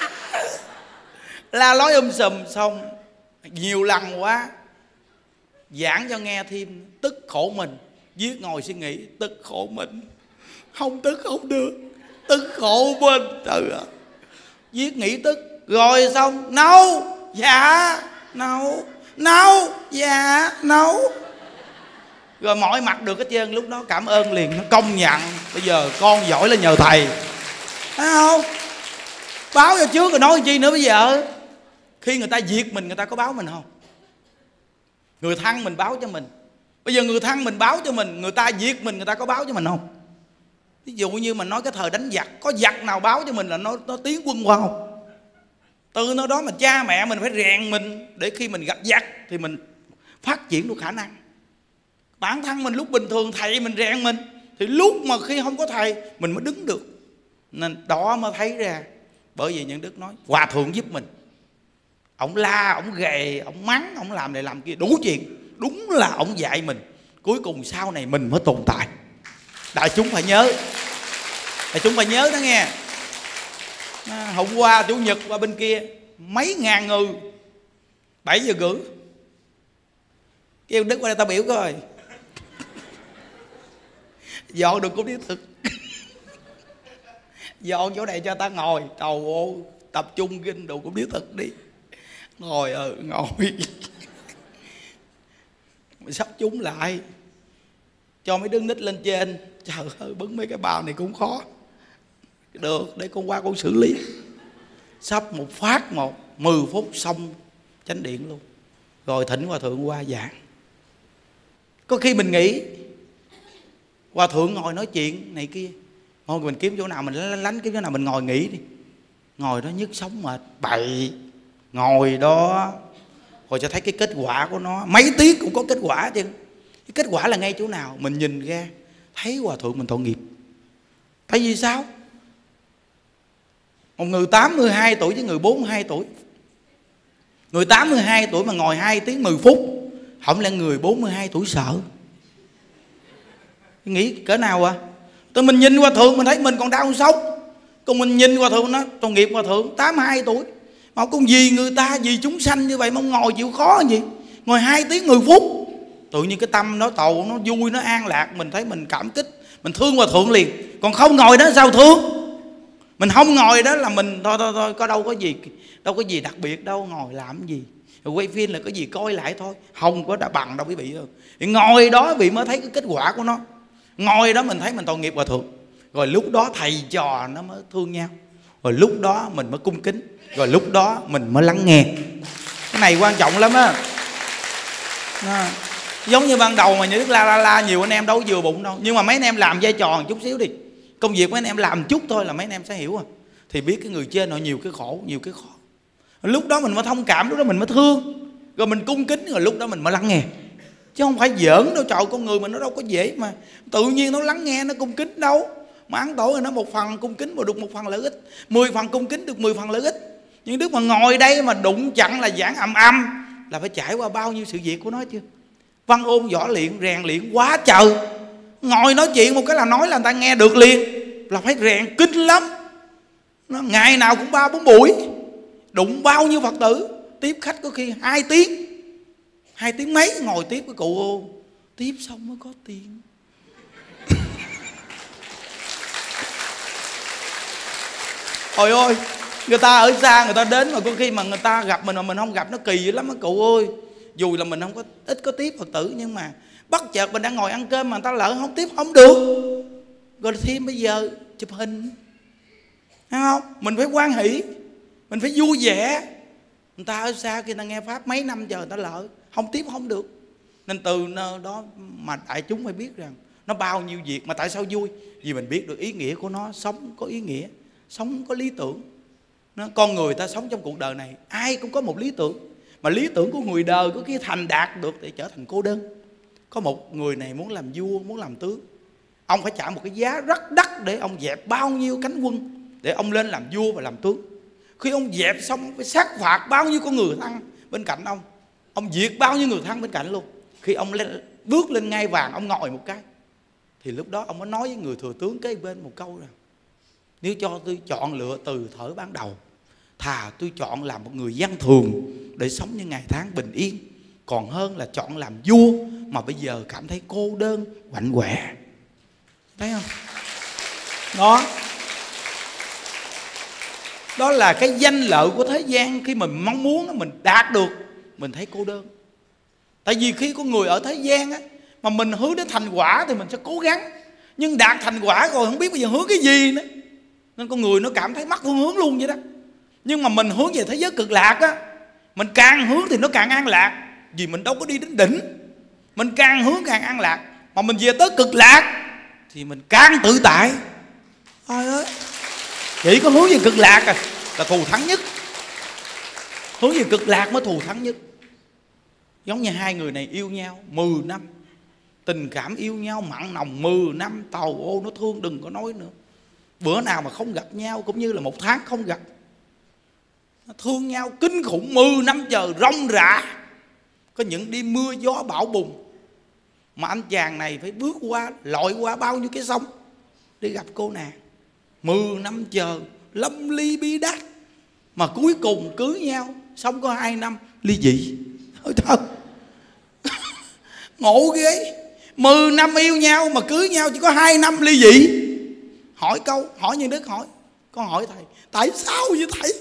La lối um sùm. Xong nhiều lần quá giảng cho nghe thêm, tức khổ mình. Viết ngồi suy nghĩ, tức khổ mình. Không tức không được, tức khổ mình. Trời ơi, viết nghĩ tức. Rồi xong nấu. Dạ nấu. Nấu. Dạ nấu. Rồi mọi mặt được hết trơn. Lúc đó cảm ơn liền, nó công nhận bây giờ con giỏi là nhờ thầy. Thấy không? Báo cho trước rồi nói chi nữa bây giờ. Khi người ta diệt mình, người ta có báo mình không? Người thân mình báo cho mình. Bây giờ người thân mình báo cho mình, người ta diệt mình, người ta có báo cho mình không? Ví dụ như mình nói cái thời đánh giặc, có giặc nào báo cho mình là nó, nó tiến quân qua không? Từ nơi đó mà cha mẹ mình phải rèn mình, để khi mình gặp giặc thì mình phát triển được khả năng. Bản thân mình lúc bình thường thầy mình rèn mình, thì lúc mà khi không có thầy mình mới đứng được. Nên đó mới thấy ra. Bởi vì những đức nói hòa thượng giúp mình. Ông la, ông ghề, ông mắng, ông làm này làm kia đủ chuyện. Đúng là ông dạy mình. Cuối cùng sau này mình mới tồn tại. Đại chúng phải nhớ. Đại chúng phải nhớ đó nghe. Hôm qua chủ nhật qua bên kia mấy ngàn người, bảy giờ rưỡi kêu Đức qua đây tao biểu coi. Dọn được cũng biết thực. Dọn chỗ này cho ta ngồi. Trời ơi, tập trung kinh đồ cũng biết thực đi. Ngồi ờ ngồi. Sắp chúng lại, cho mấy đứa nít lên trên. Trời ơi, bứng mấy cái bao này cũng khó. Được, để con qua con xử lý. Sắp một phát một mười phút xong chánh điện luôn. Rồi thỉnh hòa thượng qua giảng. Có khi mình nghĩ hòa thượng ngồi nói chuyện này kia, thôi mình kiếm chỗ nào mình lánh, lánh kiếm chỗ nào mình ngồi nghỉ đi. Ngồi đó nhức sống mệt. Bậy. Ngồi đó rồi cho thấy cái kết quả của nó. Mấy tiếng cũng có kết quả chứ. Cái kết quả là ngay chỗ nào mình nhìn ra, thấy hòa thượng mình tội nghiệp. Tại vì sao? Một người tám mươi hai tuổi với người bốn mươi hai tuổi. Người tám mươi hai tuổi mà ngồi hai tiếng mười phút, không lẽ người bốn mươi hai tuổi sợ? Nghĩ cỡ nào à? Tụi mình nhìn hòa thượng mình thấy mình còn đau sống. Còn mình nhìn hòa thượng nó tội nghiệp hòa thượng tám mươi hai tuổi. Mà con vì người ta, vì chúng sanh như vậy mà ngồi chịu khó gì. Ngồi hai tiếng mười phút. Tự nhiên cái tâm nó tầu, nó vui, nó an lạc. Mình thấy mình cảm kích, mình thương hòa thượng liền. Còn không ngồi đó sao thương? Mình không ngồi đó là mình thôi thôi thôi, có đâu có gì, đâu có gì đặc biệt đâu, ngồi làm gì. Rồi quay phim là có gì coi lại thôi, không có đã bằng đâu quý vị ơi. Thì ngồi đó vị mới thấy cái kết quả của nó. Ngồi đó mình thấy mình tội nghiệp hòa thượng. Rồi lúc đó thầy trò nó mới thương nhau. Rồi lúc đó mình mới cung kính. Rồi lúc đó mình mới lắng nghe. Cái này quan trọng lắm á. À, giống như ban đầu mà như Đức la la la nhiều anh em đâu vừa bụng đâu. Nhưng mà mấy anh em làm vai trò một chút xíu đi, công việc mấy anh em làm chút thôi là mấy anh em sẽ hiểu à. Thì biết cái người trên họ nhiều cái khổ, nhiều cái khó. Rồi lúc đó mình mới thông cảm, lúc đó mình mới thương. Rồi mình cung kính, rồi lúc đó mình mới lắng nghe. Chứ không phải giỡn đâu, trời, con người mình nó đâu có dễ mà tự nhiên nó lắng nghe, nó cung kính đâu. Mà ăn tổ rồi nó một phần cung kính mà được một phần lợi ích, mười phần cung kính được mười phần lợi ích. Nhưng Đức mà ngồi đây mà đụng chặn là giảng ầm ầm là phải trải qua bao nhiêu sự việc của nó chưa. Văn ôn võ luyện, rèn luyện quá trời. Ngồi nói chuyện một cái là nói là người ta nghe được liền, là phải rèn kinh lắm. Nó ngày nào cũng ba bốn buổi, đụng bao nhiêu Phật tử, tiếp khách có khi hai tiếng, hai tiếng mấy ngồi tiếp với cụ ô. Tiếp xong mới có tiền. Trời ơi, người ta ở xa người ta đến mà có khi mà người ta gặp mình mà mình không gặp nó kỳ dữ lắm á cụ ơi. Dù là mình không có ít có tiếp Phật tử, nhưng mà bất chợt mình đang ngồi ăn cơm mà người ta lỡ không tiếp không được, rồi thêm bây giờ chụp hình, thấy không? Mình phải hoan hỷ, mình phải vui vẻ. Người ta ở xa khi người ta nghe pháp mấy năm chờ người ta lỡ không tiếp không được. Nên từ đó mà đại chúng phải biết rằng nó bao nhiêu việc. Mà tại sao vui? Vì mình biết được ý nghĩa của nó. Sống có ý nghĩa, sống có lý tưởng. Nó, con người ta sống trong cuộc đời này ai cũng có một lý tưởng. Mà lý tưởng của người đời có khi thành đạt được để trở thành cô đơn. Có một người này muốn làm vua, muốn làm tướng, ông phải trả một cái giá rất đắt để ông dẹp bao nhiêu cánh quân để ông lên làm vua và làm tướng. Khi ông dẹp xong, ông phải sát phạt bao nhiêu con người thân bên cạnh ông, ông diệt bao nhiêu người thân bên cạnh luôn. Khi ông lên, bước lên ngai vàng, ông ngồi một cái, thì lúc đó ông mới nói với người thừa tướng kế bên một câu rằng: nếu cho tôi chọn lựa từ thời ban đầu, thà tôi chọn làm một người dân thường để sống những ngày tháng bình yên, còn hơn là chọn làm vua mà bây giờ cảm thấy cô đơn, quạnh quẹ. Thấy không? Đó, đó là cái danh lợi của thế gian. Khi mình mong muốn mình đạt được, mình thấy cô đơn. Tại vì khi con người ở thế gian á, mà mình hướng đến thành quả thì mình sẽ cố gắng, nhưng đạt thành quả rồi không biết bây giờ hướng cái gì nữa, nên con người nó cảm thấy mất phương hướng luôn vậy đó. Nhưng mà mình hướng về thế giới cực lạc á, mình càng hướng thì nó càng an lạc. Vì mình đâu có đi đến đỉnh, mình càng hướng càng an lạc. Mà mình về tới cực lạc thì mình càng tự tại. Thôi ơi, chỉ có hướng về cực lạc à, là thù thắng nhất. Hướng về cực lạc mới thù thắng nhất. Giống như hai người này yêu nhau mười năm, tình cảm yêu nhau mặn nồng mười năm, tàu ô nó thương đừng có nói nữa. Bữa nào mà không gặp nhau cũng như là một tháng không gặp. Nó thương nhau kinh khủng, mười năm chờ rong rã. Có những đêm mưa gió bão bùng mà anh chàng này phải bước qua, lội qua bao nhiêu cái sông để gặp cô nàng. Mười năm chờ lâm ly bi đát, mà cuối cùng cưới nhau. Sống có hai năm ly dị. Thôi thôi ngộ ghê. Mười năm yêu nhau mà cưới nhau chỉ có hai năm ly dị. Hỏi câu, hỏi Nhân Đức hỏi, con hỏi thầy, tại sao vậy thầy?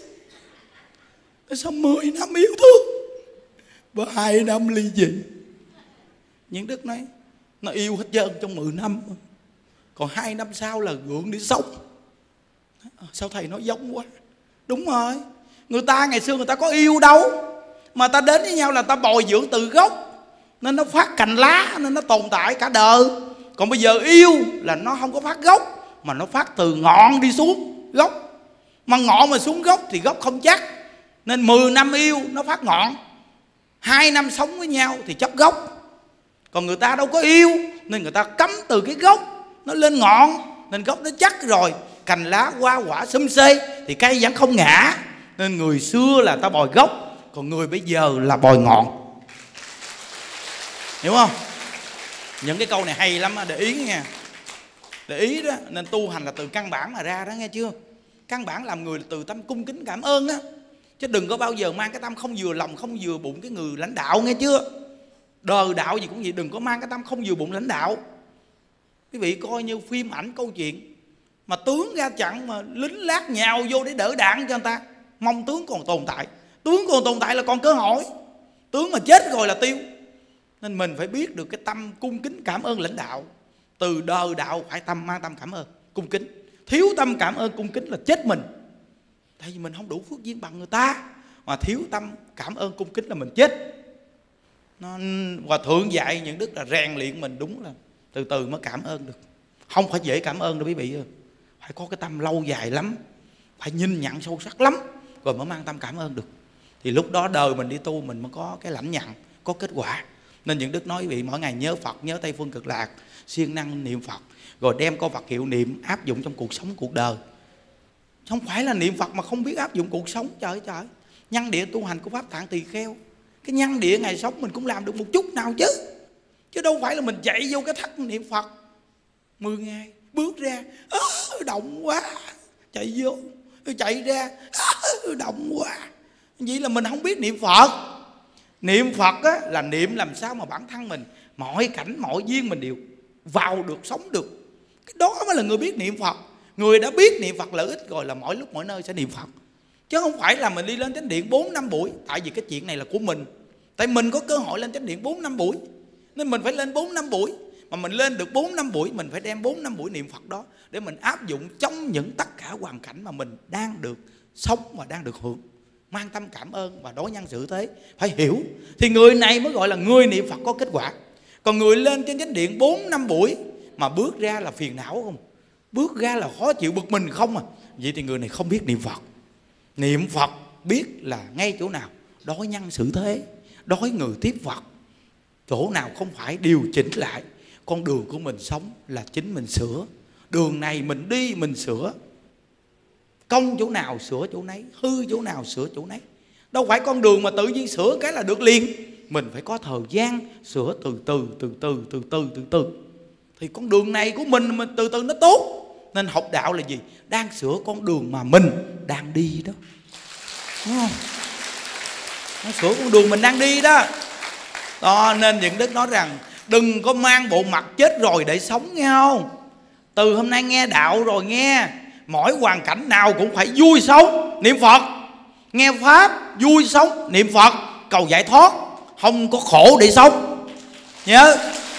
Tại sao mười năm yêu thương và hai năm ly dị? Nhân Đức nói, nó yêu hết trơn trong mười năm, còn hai năm sau là gượng đi sống. Sao thầy nói giống quá? Đúng rồi, người ta ngày xưa người ta có yêu đâu, mà ta đến với nhau là ta bồi dưỡng từ gốc, nên nó phát cành lá, nên nó tồn tại cả đời. Còn bây giờ yêu là nó không có phát gốc, mà nó phát từ ngọn đi xuống gốc. Mà ngọn mà xuống gốc thì gốc không chắc, nên mười năm yêu nó phát ngọn, hai năm sống với nhau thì chấp gốc. Còn người ta đâu có yêu, nên người ta cắm từ cái gốc nó lên ngọn, nên gốc nó chắc rồi, cành lá hoa quả xum xê thì cây vẫn không ngã. Nên người xưa là ta bồi gốc, còn người bây giờ là bồi ngọn. Hiểu không? Những cái câu này hay lắm, để ý nha. Để ý đó, nên tu hành là từ căn bản mà ra đó, nghe chưa? Căn bản làm người là từ tâm cung kính cảm ơn á. Chứ đừng có bao giờ mang cái tâm không vừa lòng, không vừa bụng cái người lãnh đạo, nghe chưa? Đời đạo gì cũng vậy, đừng có mang cái tâm không vừa bụng lãnh đạo. Quý vị coi như phim ảnh câu chuyện, mà tướng ra chặn mà lính lát nhào vô để đỡ đạn cho người ta, mong tướng còn tồn tại. Tướng còn tồn tại là còn cơ hội, tướng mà chết rồi là tiêu. Nên mình phải biết được cái tâm cung kính cảm ơn lãnh đạo. Từ đời đạo phải tâm mang tâm cảm ơn, cung kính. Thiếu tâm cảm ơn cung kính là chết mình. Tại vì mình không đủ phước duyên bằng người ta, mà thiếu tâm cảm ơn cung kính là mình chết. Nó, Hòa Thượng dạy những đức là rèn luyện mình đúng là từ từ mới cảm ơn được. Không phải dễ cảm ơn đâu quý vị ơi. Phải có cái tâm lâu dài lắm, phải nhìn nhận sâu sắc lắm, rồi mới mang tâm cảm ơn được. Thì lúc đó đời mình đi tu mình mới có cái lãnh nhận, có kết quả. Nên những đức nói quý vị mỗi ngày nhớ Phật, nhớ Tây Phương Cực Lạc, siêng năng niệm Phật, rồi đem câu Phật hiệu niệm áp dụng trong cuộc sống cuộc đời. Không phải là niệm Phật mà không biết áp dụng cuộc sống. Trời trời, nhân địa tu hành của Pháp Tạng Tỳ Kheo, cái nhân địa ngày sống mình cũng làm được một chút nào chứ. Chứ đâu phải là mình chạy vô cái thắt niệm Phật mười ngày. Bước ra à, động quá, chạy vô, chạy ra à, động quá. Vậy là mình không biết niệm Phật. Niệm Phật á, là niệm làm sao mà bản thân mình mọi cảnh mọi duyên mình đều vào được, sống được. Cái đó mới là người biết niệm Phật. Người đã biết niệm Phật lợi ích rồi là mọi lúc mọi nơi sẽ niệm Phật. Chứ không phải là mình đi lên chánh điện bốn năm buổi. Tại vì cái chuyện này là của mình. Tại mình có cơ hội lên chánh điện bốn năm buổi, nên mình phải lên bốn năm buổi. Mà mình lên được bốn năm buổi, mình phải đem bốn năm buổi niệm Phật đó để mình áp dụng trong những tất cả hoàn cảnh mà mình đang được sống và đang được hưởng. Mang tâm cảm ơn và đối nhân xử thế, phải hiểu. Thì người này mới gọi là người niệm Phật có kết quả. Còn người lên trên chánh điện bốn năm buổi mà bước ra là phiền não không, bước ra là khó chịu bực mình không à, vậy thì người này không biết niệm Phật. Niệm Phật biết là ngay chỗ nào đối nhân xử thế, đối người tiếp Phật. Chỗ nào không phải điều chỉnh lại. Con đường của mình sống là chính mình sửa. Đường này mình đi mình sửa. Công chỗ nào sửa chỗ nấy, hư chỗ nào sửa chỗ nấy. Đâu phải con đường mà tự nhiên sửa cái là được liền. Mình phải có thời gian sửa từ từ, từ từ, từ từ, từ từ. Thì con đường này của mình, mình từ từ nó tốt. Nên học đạo là gì? Đang sửa con đường mà mình đang đi đó. Đúng không? Nó sửa con đường mình đang đi đó. Đó nên những Đức nói rằng đừng có mang bộ mặt chết rồi để sống, nghe không? Từ hôm nay nghe đạo rồi nghe, mỗi hoàn cảnh nào cũng phải vui sống, niệm Phật. Nghe Pháp, vui sống, niệm Phật, cầu giải thoát. Không có khổ để sống. Nhớ.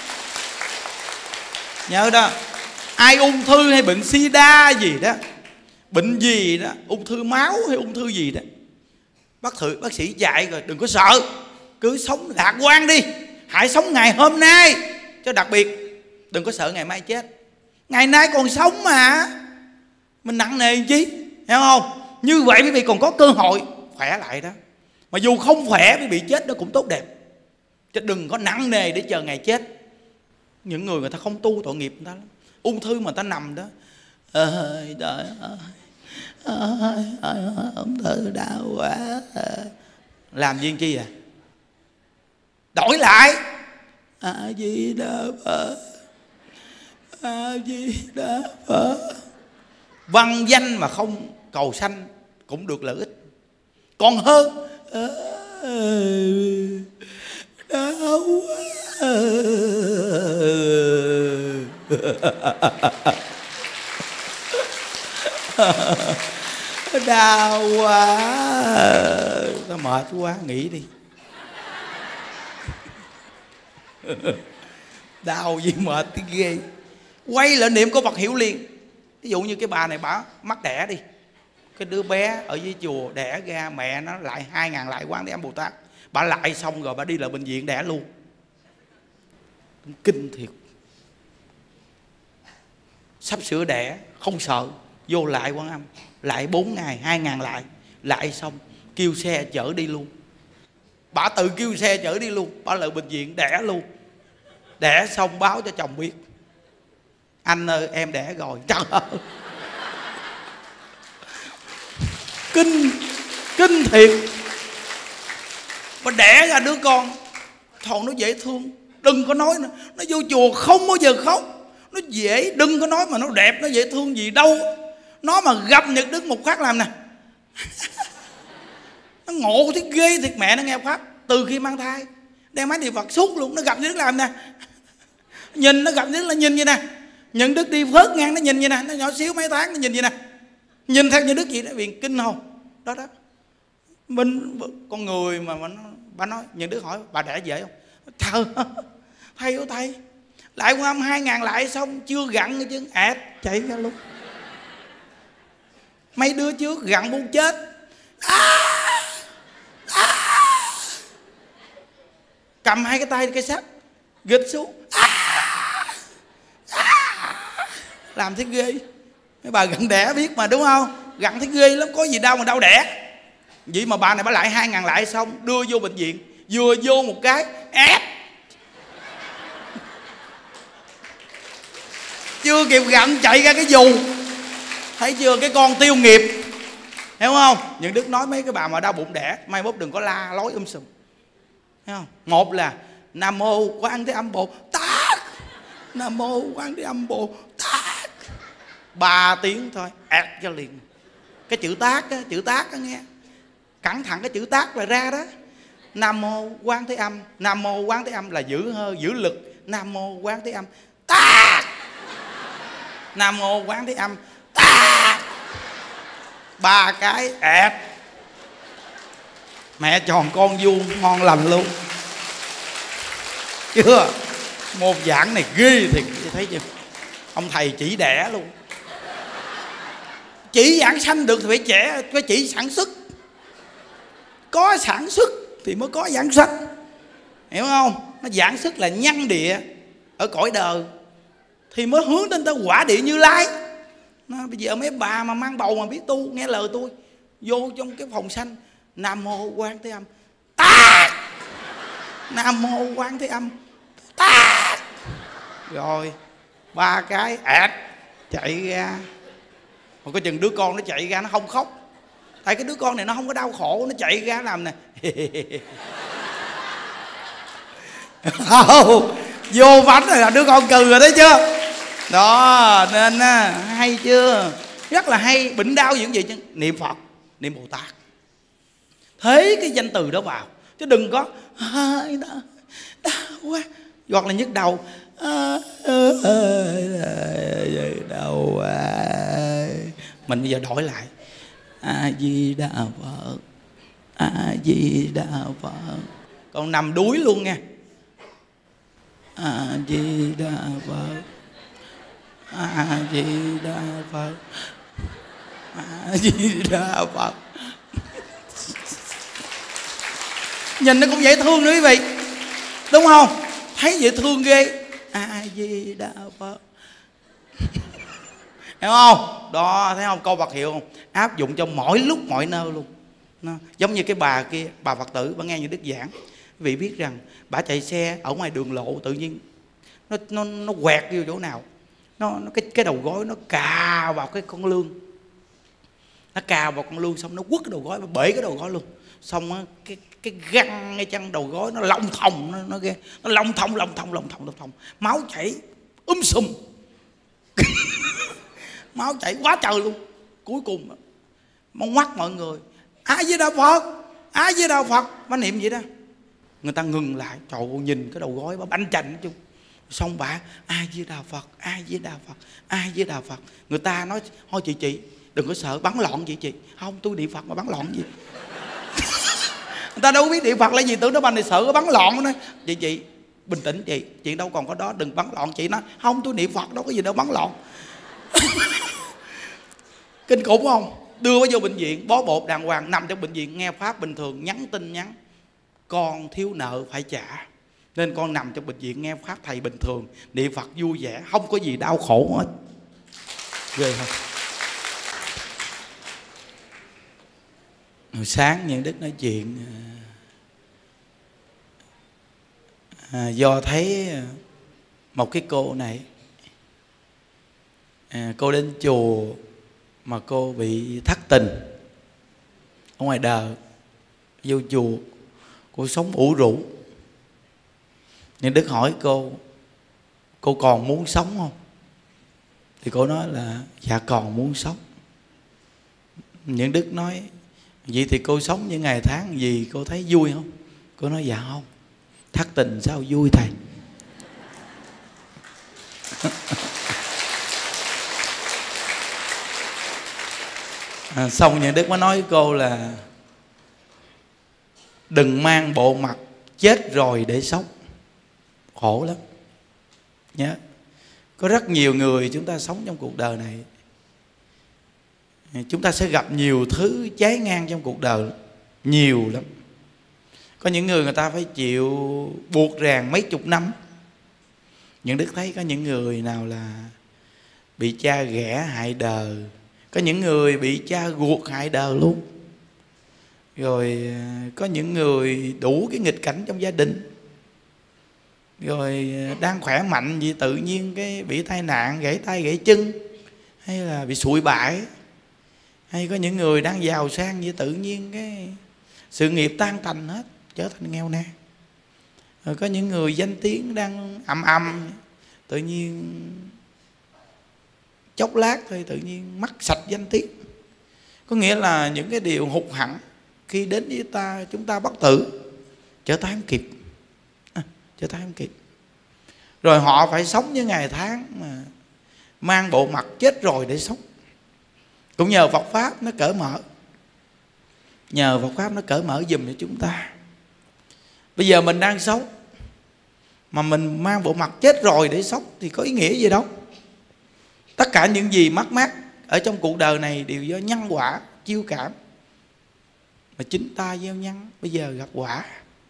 Nhớ đó. Ai ung thư hay bệnh sida gì đó, bệnh gì đó, ung thư máu hay ung thư gì đó, bác thử bác sĩ dạy rồi, đừng có sợ, cứ sống lạc quan đi. Hãy sống ngày hôm nay. Cho đặc biệt đừng có sợ ngày mai chết. Ngày nay còn sống mà, mình nặng nề chi, hiểu không? Như vậy quý vị còn có cơ hội khỏe lại đó. Mà dù không khỏe quý vị chết đó cũng tốt đẹp. Chứ đừng có nặng nề để chờ ngày chết. Những người người ta không tu tội nghiệp người ta lắm. Ung thư mà ta nằm đó, ơi trời ơi, ơi, ơi, ung thư đau quá. Làm gì chi à? Đổi lại A Di Đà Phật, A Di Đà Phật. Văn danh mà không cầu sanh cũng được lợi ích. Còn hơn đau quá, đau quá, tao mệt quá, nghỉ đi. Đau gì mệt tí ghê. Quay lại niệm có Phật hiểu liền. Ví dụ như cái bà này bà mắc đẻ đi, cái đứa bé ở dưới chùa đẻ ra, mẹ nó lại hai ngàn lại Quán Thế Âm Bồ Tát. Bà lại xong rồi bà đi lại bệnh viện đẻ luôn. Kinh thiệt. Sắp sửa đẻ không sợ, vô lại Quán Âm, lại bốn ngày hai ngàn lại, lại xong kêu xe chở đi luôn. Bà tự kêu xe chở đi luôn. Bà lại bệnh viện đẻ luôn. Đẻ xong báo cho chồng biết, anh ơi em đẻ rồi. Trời ơi, kinh kinh thiệt. Mà đẻ ra đứa con thôi nó dễ thương. Đừng có nói nữa. Nó vô chùa không bao giờ khóc. Nó dễ, đừng có nói mà nó đẹp, nó dễ thương gì đâu. Nó mà gặp Nhật Đức một phát làm nè, nó ngộ thì ghê thiệt. Mẹ nó nghe Pháp từ khi mang thai, đem máy niệm Phật suốt luôn. Nó gặp Nhật Đức làm nè, nhìn nó gặp Nhật Đức là nhìn vậy nè. Nhật Đức đi phớt ngang nó nhìn vậy nè. Nó nhỏ xíu mấy tháng nó nhìn vậy nè. Nhìn theo Nhật Đức gì đó, viện kinh không? Đó đó. Mình con người mà, mà nó, bà nói Nhật Đức hỏi bà đẻ dễ không? Trời ơi, thầy ơi thầy, lại Quán Âm hai ngàn lại xong chưa gặn nữa chứ, ẹt chạy ra luôn. Mấy đứa trước gặn muốn chết. À, à. Cầm hai cái tay cây sắt gịch xuống. À, à. Làm thấy ghê. Mấy bà gặn đẻ biết mà, đúng không? Gặn thấy ghê lắm, có gì đâu mà đau đẻ. Vậy mà bà này bà lại hai ngàn lại xong đưa vô bệnh viện, vừa vô một cái ép, chưa kịp gặn chạy ra cái dù. Thấy chưa, cái con tiêu nghiệp, hiểu không? Những Đức nói mấy cái bà mà đau bụng đẻ mai mốt đừng có la lối um sùm, thấy không? Một là Nam Mô Quán Thế Âm Bồ Tát, Nam Mô Quán Thế Âm Bồ ba tiếng thôi ẹt cho liền. Cái chữ tác á, chữ tác á nghe, cẩn thận cái chữ tác là ra đó. Nam mô Quán Thế Âm, Nam mô Quán Thế Âm là giữ hơi giữ lực. Nam mô Quán Thế Âm tác, Nam mô Quán Thế Âm tác, ba cái ẹt. Mẹ tròn con vuông ngon lành luôn. Chưa, một giảng này ghê thiệt, thấy chưa? Ông thầy chỉ đẻ luôn. Chỉ giảng sanh được thì phải trẻ, phải chỉ sản xuất. Có sản xuất thì mới có giảng sanh, hiểu không? Nó giảng xuất là nhân địa ở cõi đời thì mới hướng đến tới quả địa Như Lai. Nó, bây giờ mấy bà mà mang bầu mà biết tu, nghe lời tôi, vô trong cái phòng sanh Nam mô Quán Thế Âm tác, Nam mô Quán Thế Âm tác, rồi ba cái ẹt chạy ra. Một cái chừng đứa con nó chạy ra nó không khóc, tại cái đứa con này nó không có đau khổ, nó chạy ra làm nè. Vô vánh rồi là đứa con cừ rồi, thấy chưa? Đó nên hay chưa, rất là hay. Bệnh đau gì cũng vậy chứ, niệm Phật, niệm Bồ Tát, thế cái danh từ đó vào, chứ đừng có đau, đau quá, hoặc là nhức đầu, đau quá. Mình bây giờ đổi lại A Di Đà Phật, A Di Đà Phật. Còn nằm đuối luôn nha. A Di Đà Phật, A Di Đà Phật, A Di Đà Phật. Nhìn nó cũng dễ thương nữa quý vị, đúng không? Thấy dễ thương ghê. A Di Đà Phật. Hiểu không? Đó, thấy không? Câu Phật hiệu không? Áp dụng cho mỗi lúc mọi nơi luôn. Nó, giống như cái bà kia, bà Phật tử, bà nghe như Đức giảng. Quý vị biết rằng bà chạy xe ở ngoài đường lộ, tự nhiên nó nó nó quẹt vô chỗ nào, nó, nó cái cái đầu gối nó cà vào cái con lương, nó cà vào con lương, xong nó quất cái đầu gối, nó bể cái đầu gối luôn. Xong á, cái cái găng ngay chân đầu gối nó long thòng, nó nó ghê, nó long thông long thông long thông long thông, máu chảy um sùm. Máu chảy quá trời luôn. Cuối cùng mong mắt mọi người A Di Đà Phật, A Di Đà Phật, bà niệm vậy đó. Người ta ngừng lại, trời ơi, nhìn cái đầu gối bà banh chành chung. Xong bà A Di Đà Phật, A Di Đà Phật, A Di Đà Phật. Người ta nói thôi chị chị đừng có sợ bắn lộn chị chị. Không, tôi niệm Phật mà bắn lộn gì. Người ta đâu biết niệm Phật là gì, tưởng nó bà này sợ có bắn lộn. Nói chị chị bình tĩnh chị, chị đâu còn có đó, đừng bắn lộn. Chị nói không, tôi niệm Phật đâu có gì đâu bắn lộn. Kinh khủng không? Đưa nó vô bệnh viện, bó bột đàng hoàng, nằm trong bệnh viện nghe pháp bình thường, nhắn tin nhắn con thiếu nợ phải trả, nên con nằm trong bệnh viện nghe pháp thầy bình thường, niệm Phật vui vẻ, không có gì đau khổ hết. Ghê không? Hồi sáng Nhân Đức nói chuyện à, do thấy một cái cô này à, cô đến chùa mà cô bị thất tình ở ngoài đời, vô chùa cô sống ủ rũ. Nhưng Đức hỏi cô, cô còn muốn sống không? Thì cô nói là dạ còn muốn sống. Nhưng Đức nói vậy thì cô sống những ngày tháng gì cô thấy vui không? Cô nói dạ không. Thất tình sao vui thầy? À, xong Nhân Đức mới nói với cô là đừng mang bộ mặt chết rồi để sống, khổ lắm nhé. Có rất nhiều người chúng ta sống trong cuộc đời này, chúng ta sẽ gặp nhiều thứ trái ngang trong cuộc đời, nhiều lắm. Có những người người ta phải chịu buộc ràng mấy chục năm. Những Đức thấy có những người nào là bị cha ghẻ hại đời, có những người bị cha ruột hại đời luôn. Rồi có những người đủ cái nghịch cảnh trong gia đình, rồi đang khỏe mạnh vì tự nhiên cái bị tai nạn gãy tay gãy chân, hay là bị sụi bại. Hay có những người đang giàu sang vì tự nhiên cái sự nghiệp tan tành hết, trở thành nghèo nàn. Rồi có những người danh tiếng đang ầm ầm, tự nhiên chốc lát thôi tự nhiên mất sạch danh tiếng. Có nghĩa là những cái điều hụt hẫng khi đến với ta, chúng ta bất tử, trở tay không kịp, à, trở tay không kịp. Rồi họ phải sống với ngày tháng mà mang bộ mặt chết rồi để sống. Cũng nhờ Phật Pháp nó cởi mở, nhờ Phật Pháp nó cởi mở giùm cho chúng ta. Bây giờ mình đang sống mà mình mang bộ mặt chết rồi để sống thì có ý nghĩa gì đâu. Tất cả những gì mất mát ở trong cuộc đời này đều do nhân quả chiêu cảm, mà chính ta gieo nhân, bây giờ gặp quả.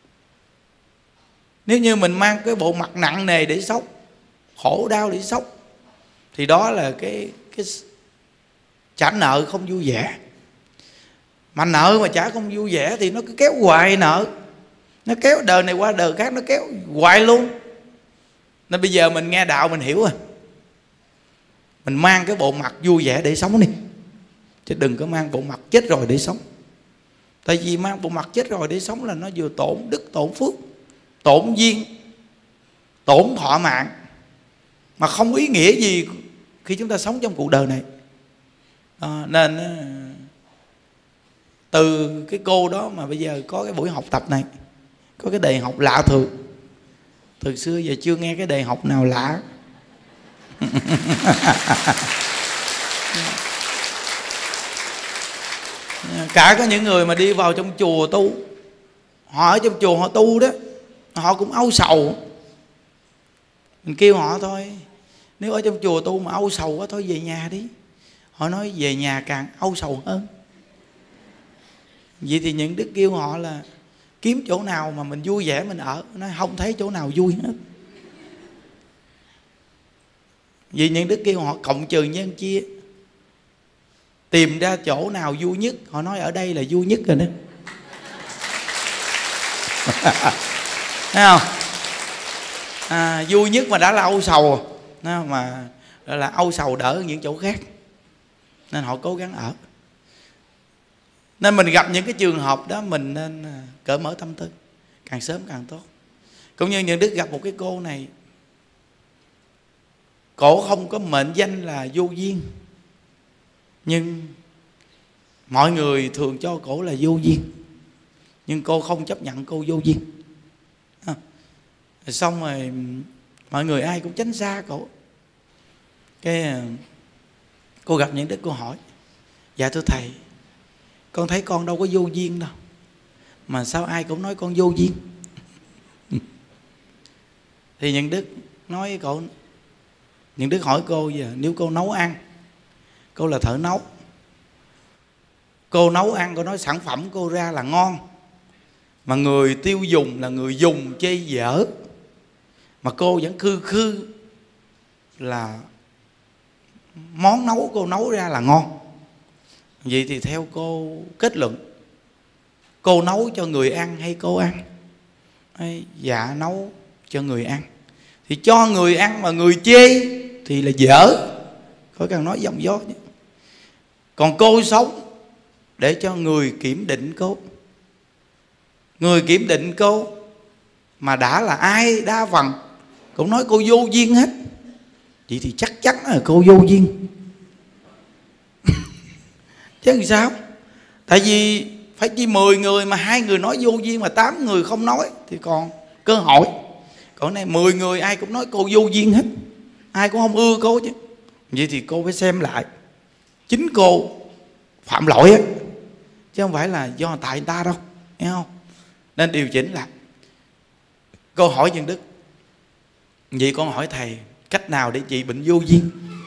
Nếu như mình mang cái bộ mặt nặng nề để sống, khổ đau để sống, thì đó là cái cái trả nợ không vui vẻ. Mà nợ mà trả không vui vẻ thì nó cứ kéo hoài nợ, nó kéo đời này qua đời khác, nó kéo hoài luôn. Nên bây giờ mình nghe đạo mình hiểu rồi, mình mang cái bộ mặt vui vẻ để sống đi, chứ đừng có mang bộ mặt chết rồi để sống. Tại vì mang bộ mặt chết rồi để sống là nó vừa tổn đức, tổn phước, tổn duyên, tổn thọ mạng, mà không ý nghĩa gì khi chúng ta sống trong cuộc đời này. À, nên từ cái cô đó mà bây giờ có cái buổi học tập này, có cái đề học lạ thường. Từ xưa giờ chưa nghe cái đề học nào lạ. Cả có những người mà đi vào trong chùa tu, họ ở trong chùa họ tu đó, họ cũng âu sầu. Mình kêu họ thôi, nếu ở trong chùa tu mà âu sầu quá thôi về nhà đi. Họ nói về nhà càng âu sầu hơn. Vậy thì những đức kêu họ là kiếm chỗ nào mà mình vui vẻ mình ở. Nói không thấy chỗ nào vui hết. Vì những đức kêu họ cộng trừ nhân chia, tìm ra chỗ nào vui nhất. Họ nói ở đây là vui nhất rồi đó. Thấy không? À, vui nhất mà đã là âu sầu, mà là âu sầu đỡ hơn những chỗ khác, nên họ cố gắng ở. Nên mình gặp những cái trường hợp đó mình nên cởi mở tâm tư, càng sớm càng tốt. Cũng như những đức gặp một cái cô này, cổ không có mệnh danh là vô duyên, nhưng mọi người thường cho cổ là vô duyên. Nhưng cô không chấp nhận cô vô duyên. À, xong rồi mọi người ai cũng tránh xa cổ. Cái cô gặp những đức, cô hỏi: dạ thưa thầy, con thấy con đâu có vô duyên đâu, mà sao ai cũng nói con vô duyên? Thì những đức nói với cổ, những đức hỏi cô giờ nếu cô nấu ăn, cô là thợ nấu, cô nấu ăn, cô nói sản phẩm cô ra là ngon, mà người tiêu dùng là người dùng chê dở, mà cô vẫn khư khư là món nấu cô nấu ra là ngon. Vậy thì theo cô kết luận, cô nấu cho người ăn hay cô ăn? Hay, dạ nấu cho người ăn. Thì cho người ăn mà người chê thì là dở, khỏi cần nói dòng gió nhé. Còn cô sống để cho người kiểm định cô, người kiểm định cô mà đã là ai đa phần cũng nói cô vô duyên hết. Vậy thì chắc chắn là cô vô duyên. Chứ làm sao? Tại vì phải chỉ mười người mà hai người nói vô duyên, mà tám người không nói thì còn cơ hội. Còn này mười người ai cũng nói cô vô duyên hết, ai cũng không ưa cô chứ. Vậy thì cô phải xem lại chính cô phạm lỗi á, chứ không phải là do tại người ta đâu, nghe không? Nên điều chỉnh lại. Cô hỏi Nhân Đức: vậy con hỏi thầy cách nào để trị bệnh vô duyên?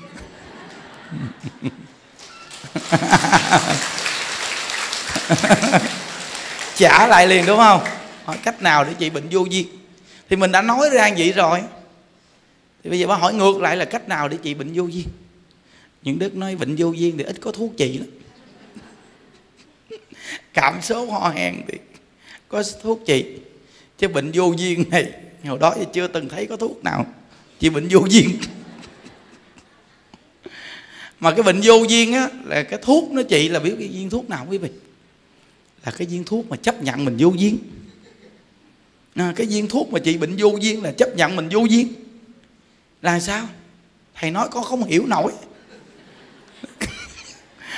Trả lại liền đúng không? Hỏi cách nào để trị bệnh vô duyên? Thì mình đã nói ra vậy rồi, thì bây giờ bà hỏi ngược lại là cách nào để trị bệnh vô duyên. Những Đức nói bệnh vô duyên thì ít có thuốc trị lắm. Cảm số ho hèn thì có thuốc trị, chứ bệnh vô duyên này hồi đó thì chưa từng thấy có thuốc nào trị bệnh vô duyên. Mà cái bệnh vô duyên á, là cái thuốc nó trị là biết cái viên thuốc nào quý vị? Là cái viên thuốc mà chấp nhận mình vô duyên. À, cái viên thuốc mà trị bệnh vô duyên là chấp nhận mình vô duyên. Là sao? Thầy nói con không hiểu nổi.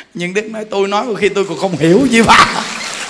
Nhưng Đức nói tôi nói khi tôi còn không hiểu gì bà.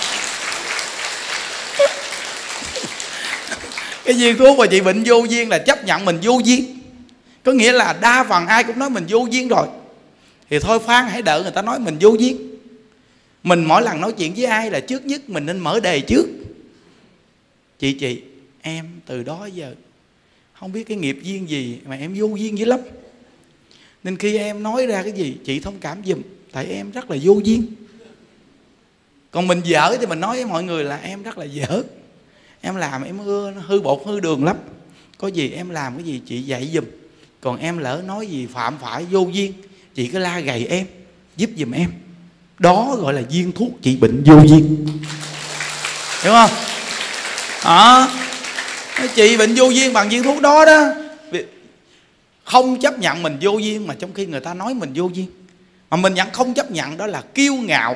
Cái viên thuốc mà chị bệnh vô duyên là chấp nhận mình vô duyên. Có nghĩa là đa phần ai cũng nói mình vô duyên rồi, thì thôi khoan, hãy đợi người ta nói mình vô duyên. Mình mỗi lần nói chuyện với ai là trước nhất mình nên mở đề trước. Chị chị em từ đó giờ không biết cái nghiệp duyên gì mà em vô duyên dữ lắm, nên khi em nói ra cái gì chị thông cảm giùm, tại em rất là vô duyên. Còn mình dở thì mình nói với mọi người là em rất là dở, em làm em hư, hư bột hư đường lắm, có gì em làm cái gì chị dạy giùm. Còn em lỡ nói gì phạm phải vô duyên, chị cứ la gầy em, giúp giùm em. Đó gọi là viên thuốc trị bệnh vô duyên, hiểu không? Đó, chị bệnh vô duyên bằng viên thuốc đó đó. Không chấp nhận mình vô duyên, mà trong khi người ta nói mình vô duyên mà mình vẫn không chấp nhận, đó là kiêu ngạo.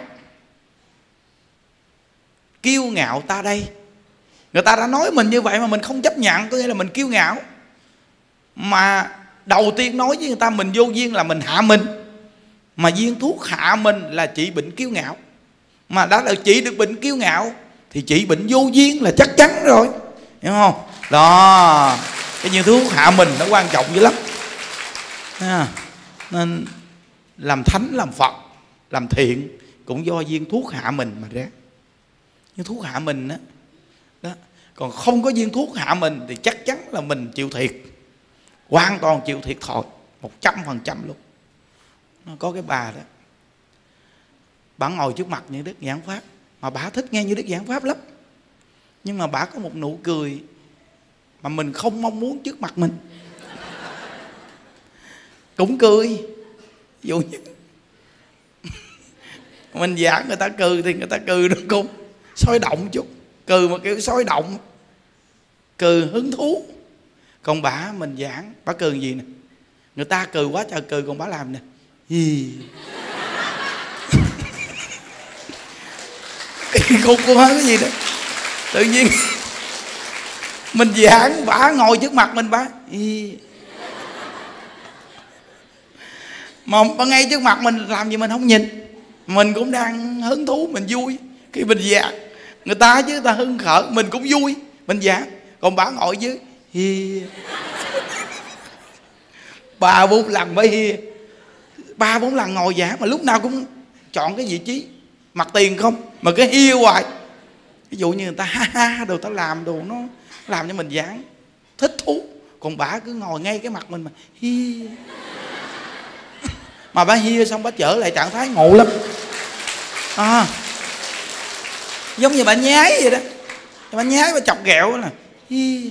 Kiêu ngạo ta đây. Người ta đã nói mình như vậy mà mình không chấp nhận, có nghĩa là mình kiêu ngạo. Mà đầu tiên nói với người ta mình vô duyên là mình hạ mình. Mà viên thuốc hạ mình là trị bệnh kiêu ngạo. Mà đã là trị được bệnh kiêu ngạo thì trị bệnh vô duyên là chắc chắn rồi, hiểu không? Đó, cái viên thuốc hạ mình nó quan trọng dữ lắm. À, nên làm thánh, làm Phật, làm thiện cũng do viên thuốc hạ mình mà ra. Viên thuốc hạ mình đó, đó. Còn không có viên thuốc hạ mình thì chắc chắn là mình chịu thiệt, hoàn toàn chịu thiệt thòi, một trăm phần trăm luôn. Nó có cái bà đó, bà ngồi trước mặt như Đức giảng pháp, mà bà thích nghe như Đức giảng pháp lắm. Nhưng mà bà có một nụ cười mà mình không mong muốn trước mặt mình. Cũng cười. Ví dụ như mình giảng người ta cười thì người ta cười được cũng sôi động chút. Cười mà kiểu sôi động, cười hứng thú. Còn bà mình giảng, bà cười gì nè, người ta cười quá trời cười, còn bà làm nè hi. Cục của cái gì đó. Tự nhiên mình giảng, bà ngồi trước mặt mình bà hi. Mà bà ngay trước mặt mình làm gì mình không nhìn. Mình cũng đang hứng thú, mình vui. Khi mình giảng, người ta chứ người ta hưng khởi, mình cũng vui, mình giảng. Còn bà ngồi dưới hi. Ba bốn lần mới hi. Ba bốn lần ngồi giảng mà lúc nào cũng chọn cái vị trí mặt tiền không, mà cứ hi hoài. Ví dụ như người ta ha ha đồ, ta làm đồ nó làm cho mình giảng thích thú. Còn bà cứ ngồi ngay cái mặt mình mà hi. Mà bà hi xong bà trở lại trạng thái ngộ lắm à, giống như bà nhái vậy đó. Bà nhái, bà chọc ghẹo là hi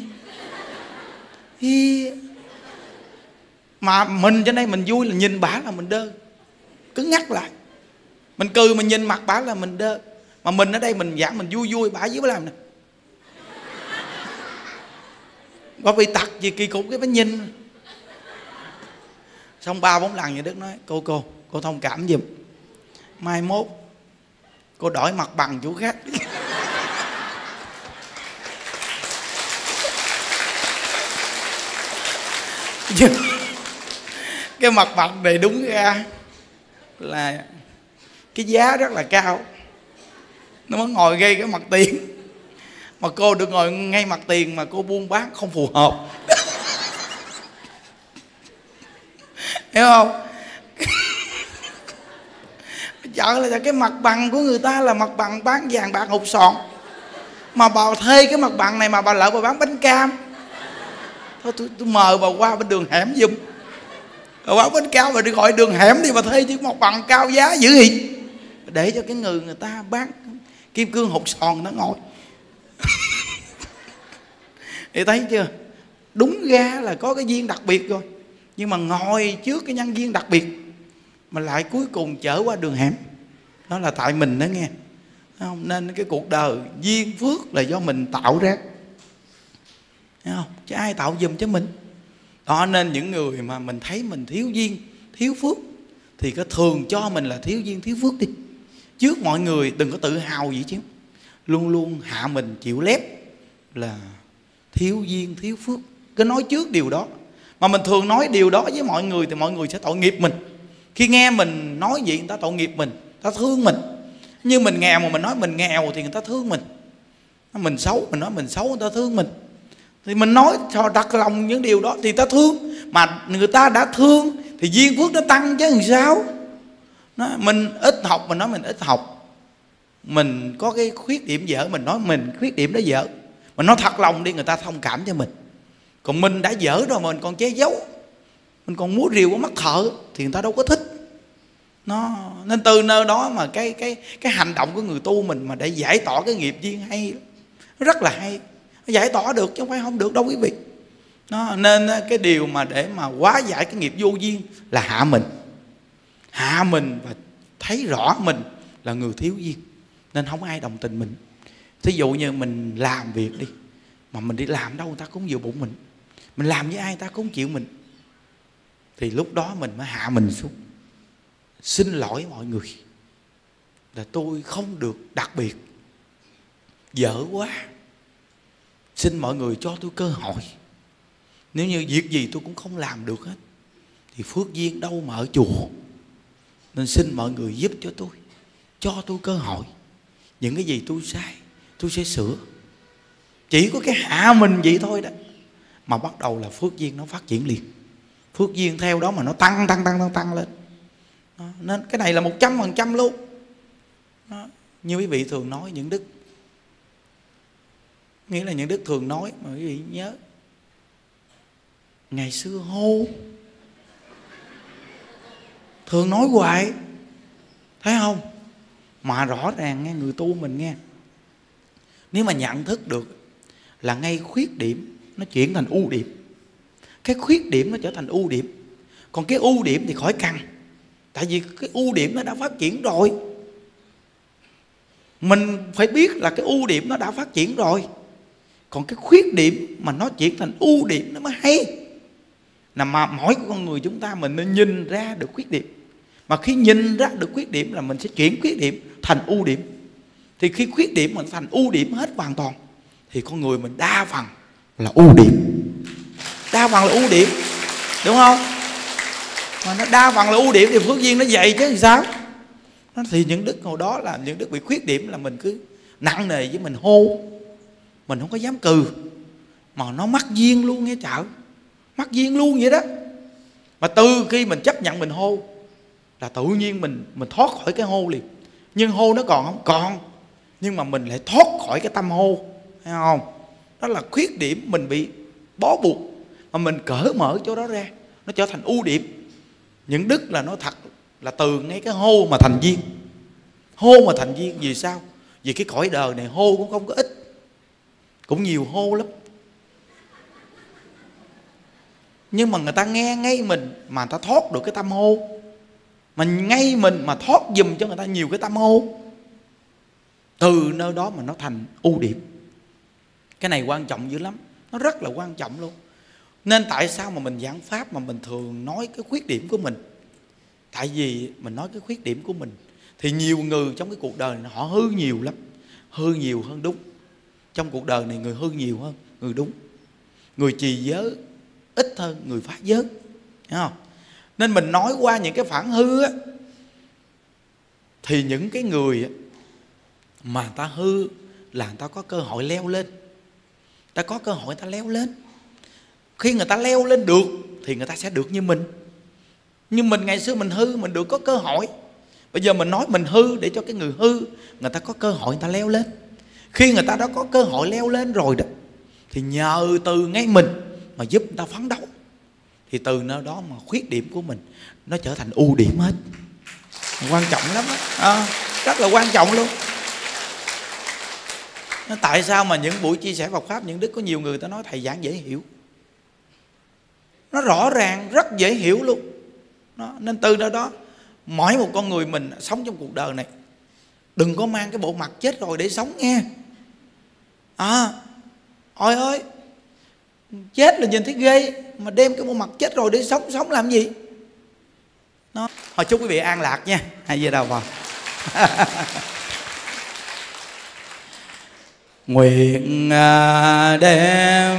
hi. Mà mình trên đây mình vui là nhìn bả là mình đơ, cứng ngắc lại. Mình cười mình nhìn mặt bả là mình đơ. Mà mình ở đây mình giảng mình vui vui, bả dưới bả làm nè. Bà bị tật gì kỳ cục cái bả nhìn. Xong ba bốn lần vậy Đức nói cô cô cô thông cảm giùm, mai mốt cô đổi mặt bằng chỗ khác. Cái mặt bằng này đúng ra là cái giá rất là cao, nó mới ngồi gây cái mặt tiền. Mà cô được ngồi ngay mặt tiền mà cô buôn bán không phù hợp. Hiểu không? Chợ là cái mặt bằng của người ta là mặt bằng bán vàng bạc hột sòn, mà bà thuê cái mặt bằng này mà bà lỡ bà bán bánh cam. Thôi tôi, tôi mời bà qua bên đường hẻm giùm. Bà bán bánh cam bà đi gọi đường hẻm đi, bà thuê chứ mặt bằng cao giá dữ gì, để cho cái người người ta bán kim cương hột sòn nó ngồi. Thì thấy chưa, đúng ra là có cái duyên đặc biệt rồi, nhưng mà ngồi trước cái nhân viên đặc biệt mà lại cuối cùng trở qua đường hẻm. Đó là tại mình đó nghe không? Nên cái cuộc đời duyên phước là do mình tạo ra, thấy không? Chứ ai tạo giùm cho mình. Đó nên những người mà mình thấy mình thiếu duyên, thiếu phước thì có thường cho mình là thiếu duyên, thiếu phước đi. Trước mọi người đừng có tự hào vậy chứ. Luôn luôn hạ mình chịu lép là thiếu duyên, thiếu phước. Cứ nói trước điều đó. Mà mình thường nói điều đó với mọi người thì mọi người sẽ tội nghiệp mình. Khi nghe mình nói vậy người ta tội nghiệp mình, người ta thương mình. Như mình nghèo mà mình nói mình nghèo thì người ta thương mình. Mình xấu, mình nói mình xấu người ta thương mình. Thì mình nói cho đặt lòng những điều đó thì người ta thương. Mà người ta đã thương thì duyên phước nó tăng chứ làm sao. Nó, mình ít học mình nói mình ít học, mình có cái khuyết điểm dở mình nói mình khuyết điểm đó dở, mình nói thật lòng đi người ta thông cảm cho mình. Còn mình đã dở rồi mà mình còn che giấu, mình còn múa rìu có mắt thợ thì người ta đâu có thích. Nó nên từ nơi đó mà cái cái cái hành động của người tu mình mà để giải tỏa cái nghiệp duyên hay, rất là hay. Nó giải tỏa được chứ không phải không được đâu quý vị. Nó nên cái điều mà để mà hóa giải cái nghiệp vô duyên là hạ mình, hạ mình và thấy rõ mình là người thiếu duyên, nên không ai đồng tình mình. Thí dụ như mình làm việc đi, mà mình đi làm đâu người ta cũng vừa bụng mình, mình làm với ai người ta cũng chịu mình, thì lúc đó mình mới hạ mình xuống. Xin lỗi mọi người là tôi không được đặc biệt, dở quá, xin mọi người cho tôi cơ hội. Nếu như việc gì tôi cũng không làm được hết thì phước duyên đâu mà ở chùa. Nên xin mọi người giúp cho tôi, cho tôi cơ hội. Những cái gì tôi sai tôi sẽ sửa. Chỉ có cái hạ mình vậy thôi đó mà bắt đầu là phước duyên nó phát triển liền. Phước duyên theo đó mà nó tăng tăng tăng tăng, tăng lên đó. Nên cái này là một trăm phần trăm luôn đó. Như quý vị thường nói những đức, nghĩa là những đức thường nói mà quý vị nhớ. Ngày xưa hô, thường nói hoài, thấy không? Mà rõ ràng nghe người tu mình nghe, nếu mà nhận thức được là ngay khuyết điểm nó chuyển thành ưu điểm, cái khuyết điểm nó trở thành ưu điểm, còn cái ưu điểm thì khỏi căng. Tại vì cái ưu điểm nó đã phát triển rồi. Mình phải biết là cái ưu điểm nó đã phát triển rồi, còn cái khuyết điểm mà nó chuyển thành ưu điểm nó mới hay. Là mà mỗi con người chúng ta mình nên nhìn ra được khuyết điểm. Mà khi nhìn ra được khuyết điểm là mình sẽ chuyển khuyết điểm thành ưu điểm. Thì khi khuyết điểm mình thành ưu điểm hết hoàn toàn thì con người mình đa phần là ưu điểm. Đa phần là ưu điểm, đúng không? Mà nó đa phần là ưu điểm thì phước duyên nó dày chứ làm sao. Nó thì những đức hồi đó là những đức bị khuyết điểm là mình cứ nặng nề với mình hô, mình không có dám cừ, mà nó mắc duyên luôn nghe chợ, mắc duyên luôn vậy đó. Mà từ khi mình chấp nhận mình hô là tự nhiên mình mình thoát khỏi cái hô liền. Nhưng hô nó còn không? Còn. Nhưng mà mình lại thoát khỏi cái tâm hô, thấy không? Đó là khuyết điểm mình bị bó buộc, mà mình cởi mở chỗ đó ra, nó trở thành ưu điểm. Những đức là nó thật là từ ngay cái hô mà thành duyên. Hô mà thành duyên vì sao? Vì cái cõi đời này hô cũng không có ít, cũng nhiều hô lắm. Nhưng mà người ta nghe ngay mình mà người ta thoát được cái tâm hô, mà ngay mình mà thoát giùm cho người ta nhiều cái tâm hô, từ nơi đó mà nó thành ưu điểm. Cái này quan trọng dữ lắm, nó rất là quan trọng luôn. Nên tại sao mà mình giảng pháp mà mình thường nói cái khuyết điểm của mình? Tại vì mình nói cái khuyết điểm của mình thì nhiều người trong cái cuộc đời này họ hư nhiều lắm. Hư nhiều hơn đúng. Trong cuộc đời này người hư nhiều hơn người đúng. Người trì giới ít hơn người phá giới, thấy không? Nên mình nói qua những cái phản hư á, thì những cái người mà người ta hư là người ta có cơ hội leo lên. Ta có cơ hội người ta leo lên. Khi người ta leo lên được thì người ta sẽ được như mình. Nhưng mình ngày xưa mình hư, mình được có cơ hội. Bây giờ mình nói mình hư để cho cái người hư người ta có cơ hội người ta leo lên. Khi người ta đã có cơ hội leo lên rồi đó, thì nhờ từ ngay mình mà giúp người ta phấn đấu, thì từ nơi đó mà khuyết điểm của mình nó trở thành ưu điểm hết. Quan trọng lắm á, à, rất là quan trọng luôn. Tại sao mà những buổi chia sẻ Phật pháp những đức có nhiều người ta nói thầy giảng dễ hiểu, nó rõ ràng rất dễ hiểu luôn đó. Nên từ đó đó mỗi một con người mình sống trong cuộc đời này đừng có mang cái bộ mặt chết rồi để sống nghe. À ôi ơi, chết là nhìn thấy ghê, mà đem cái bộ mặt chết rồi để sống, sống làm gì đó. Hồi chúc quý vị an lạc nha. Hai giờ đầu vào. Nguyện đem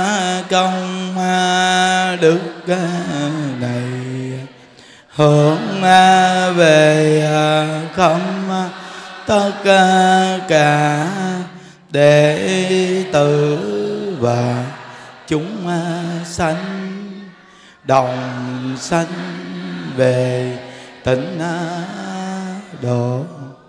công đức này hướng hướng về khắp tất cả đệ tử và chúng sanh, đồng sanh về tịnh độ.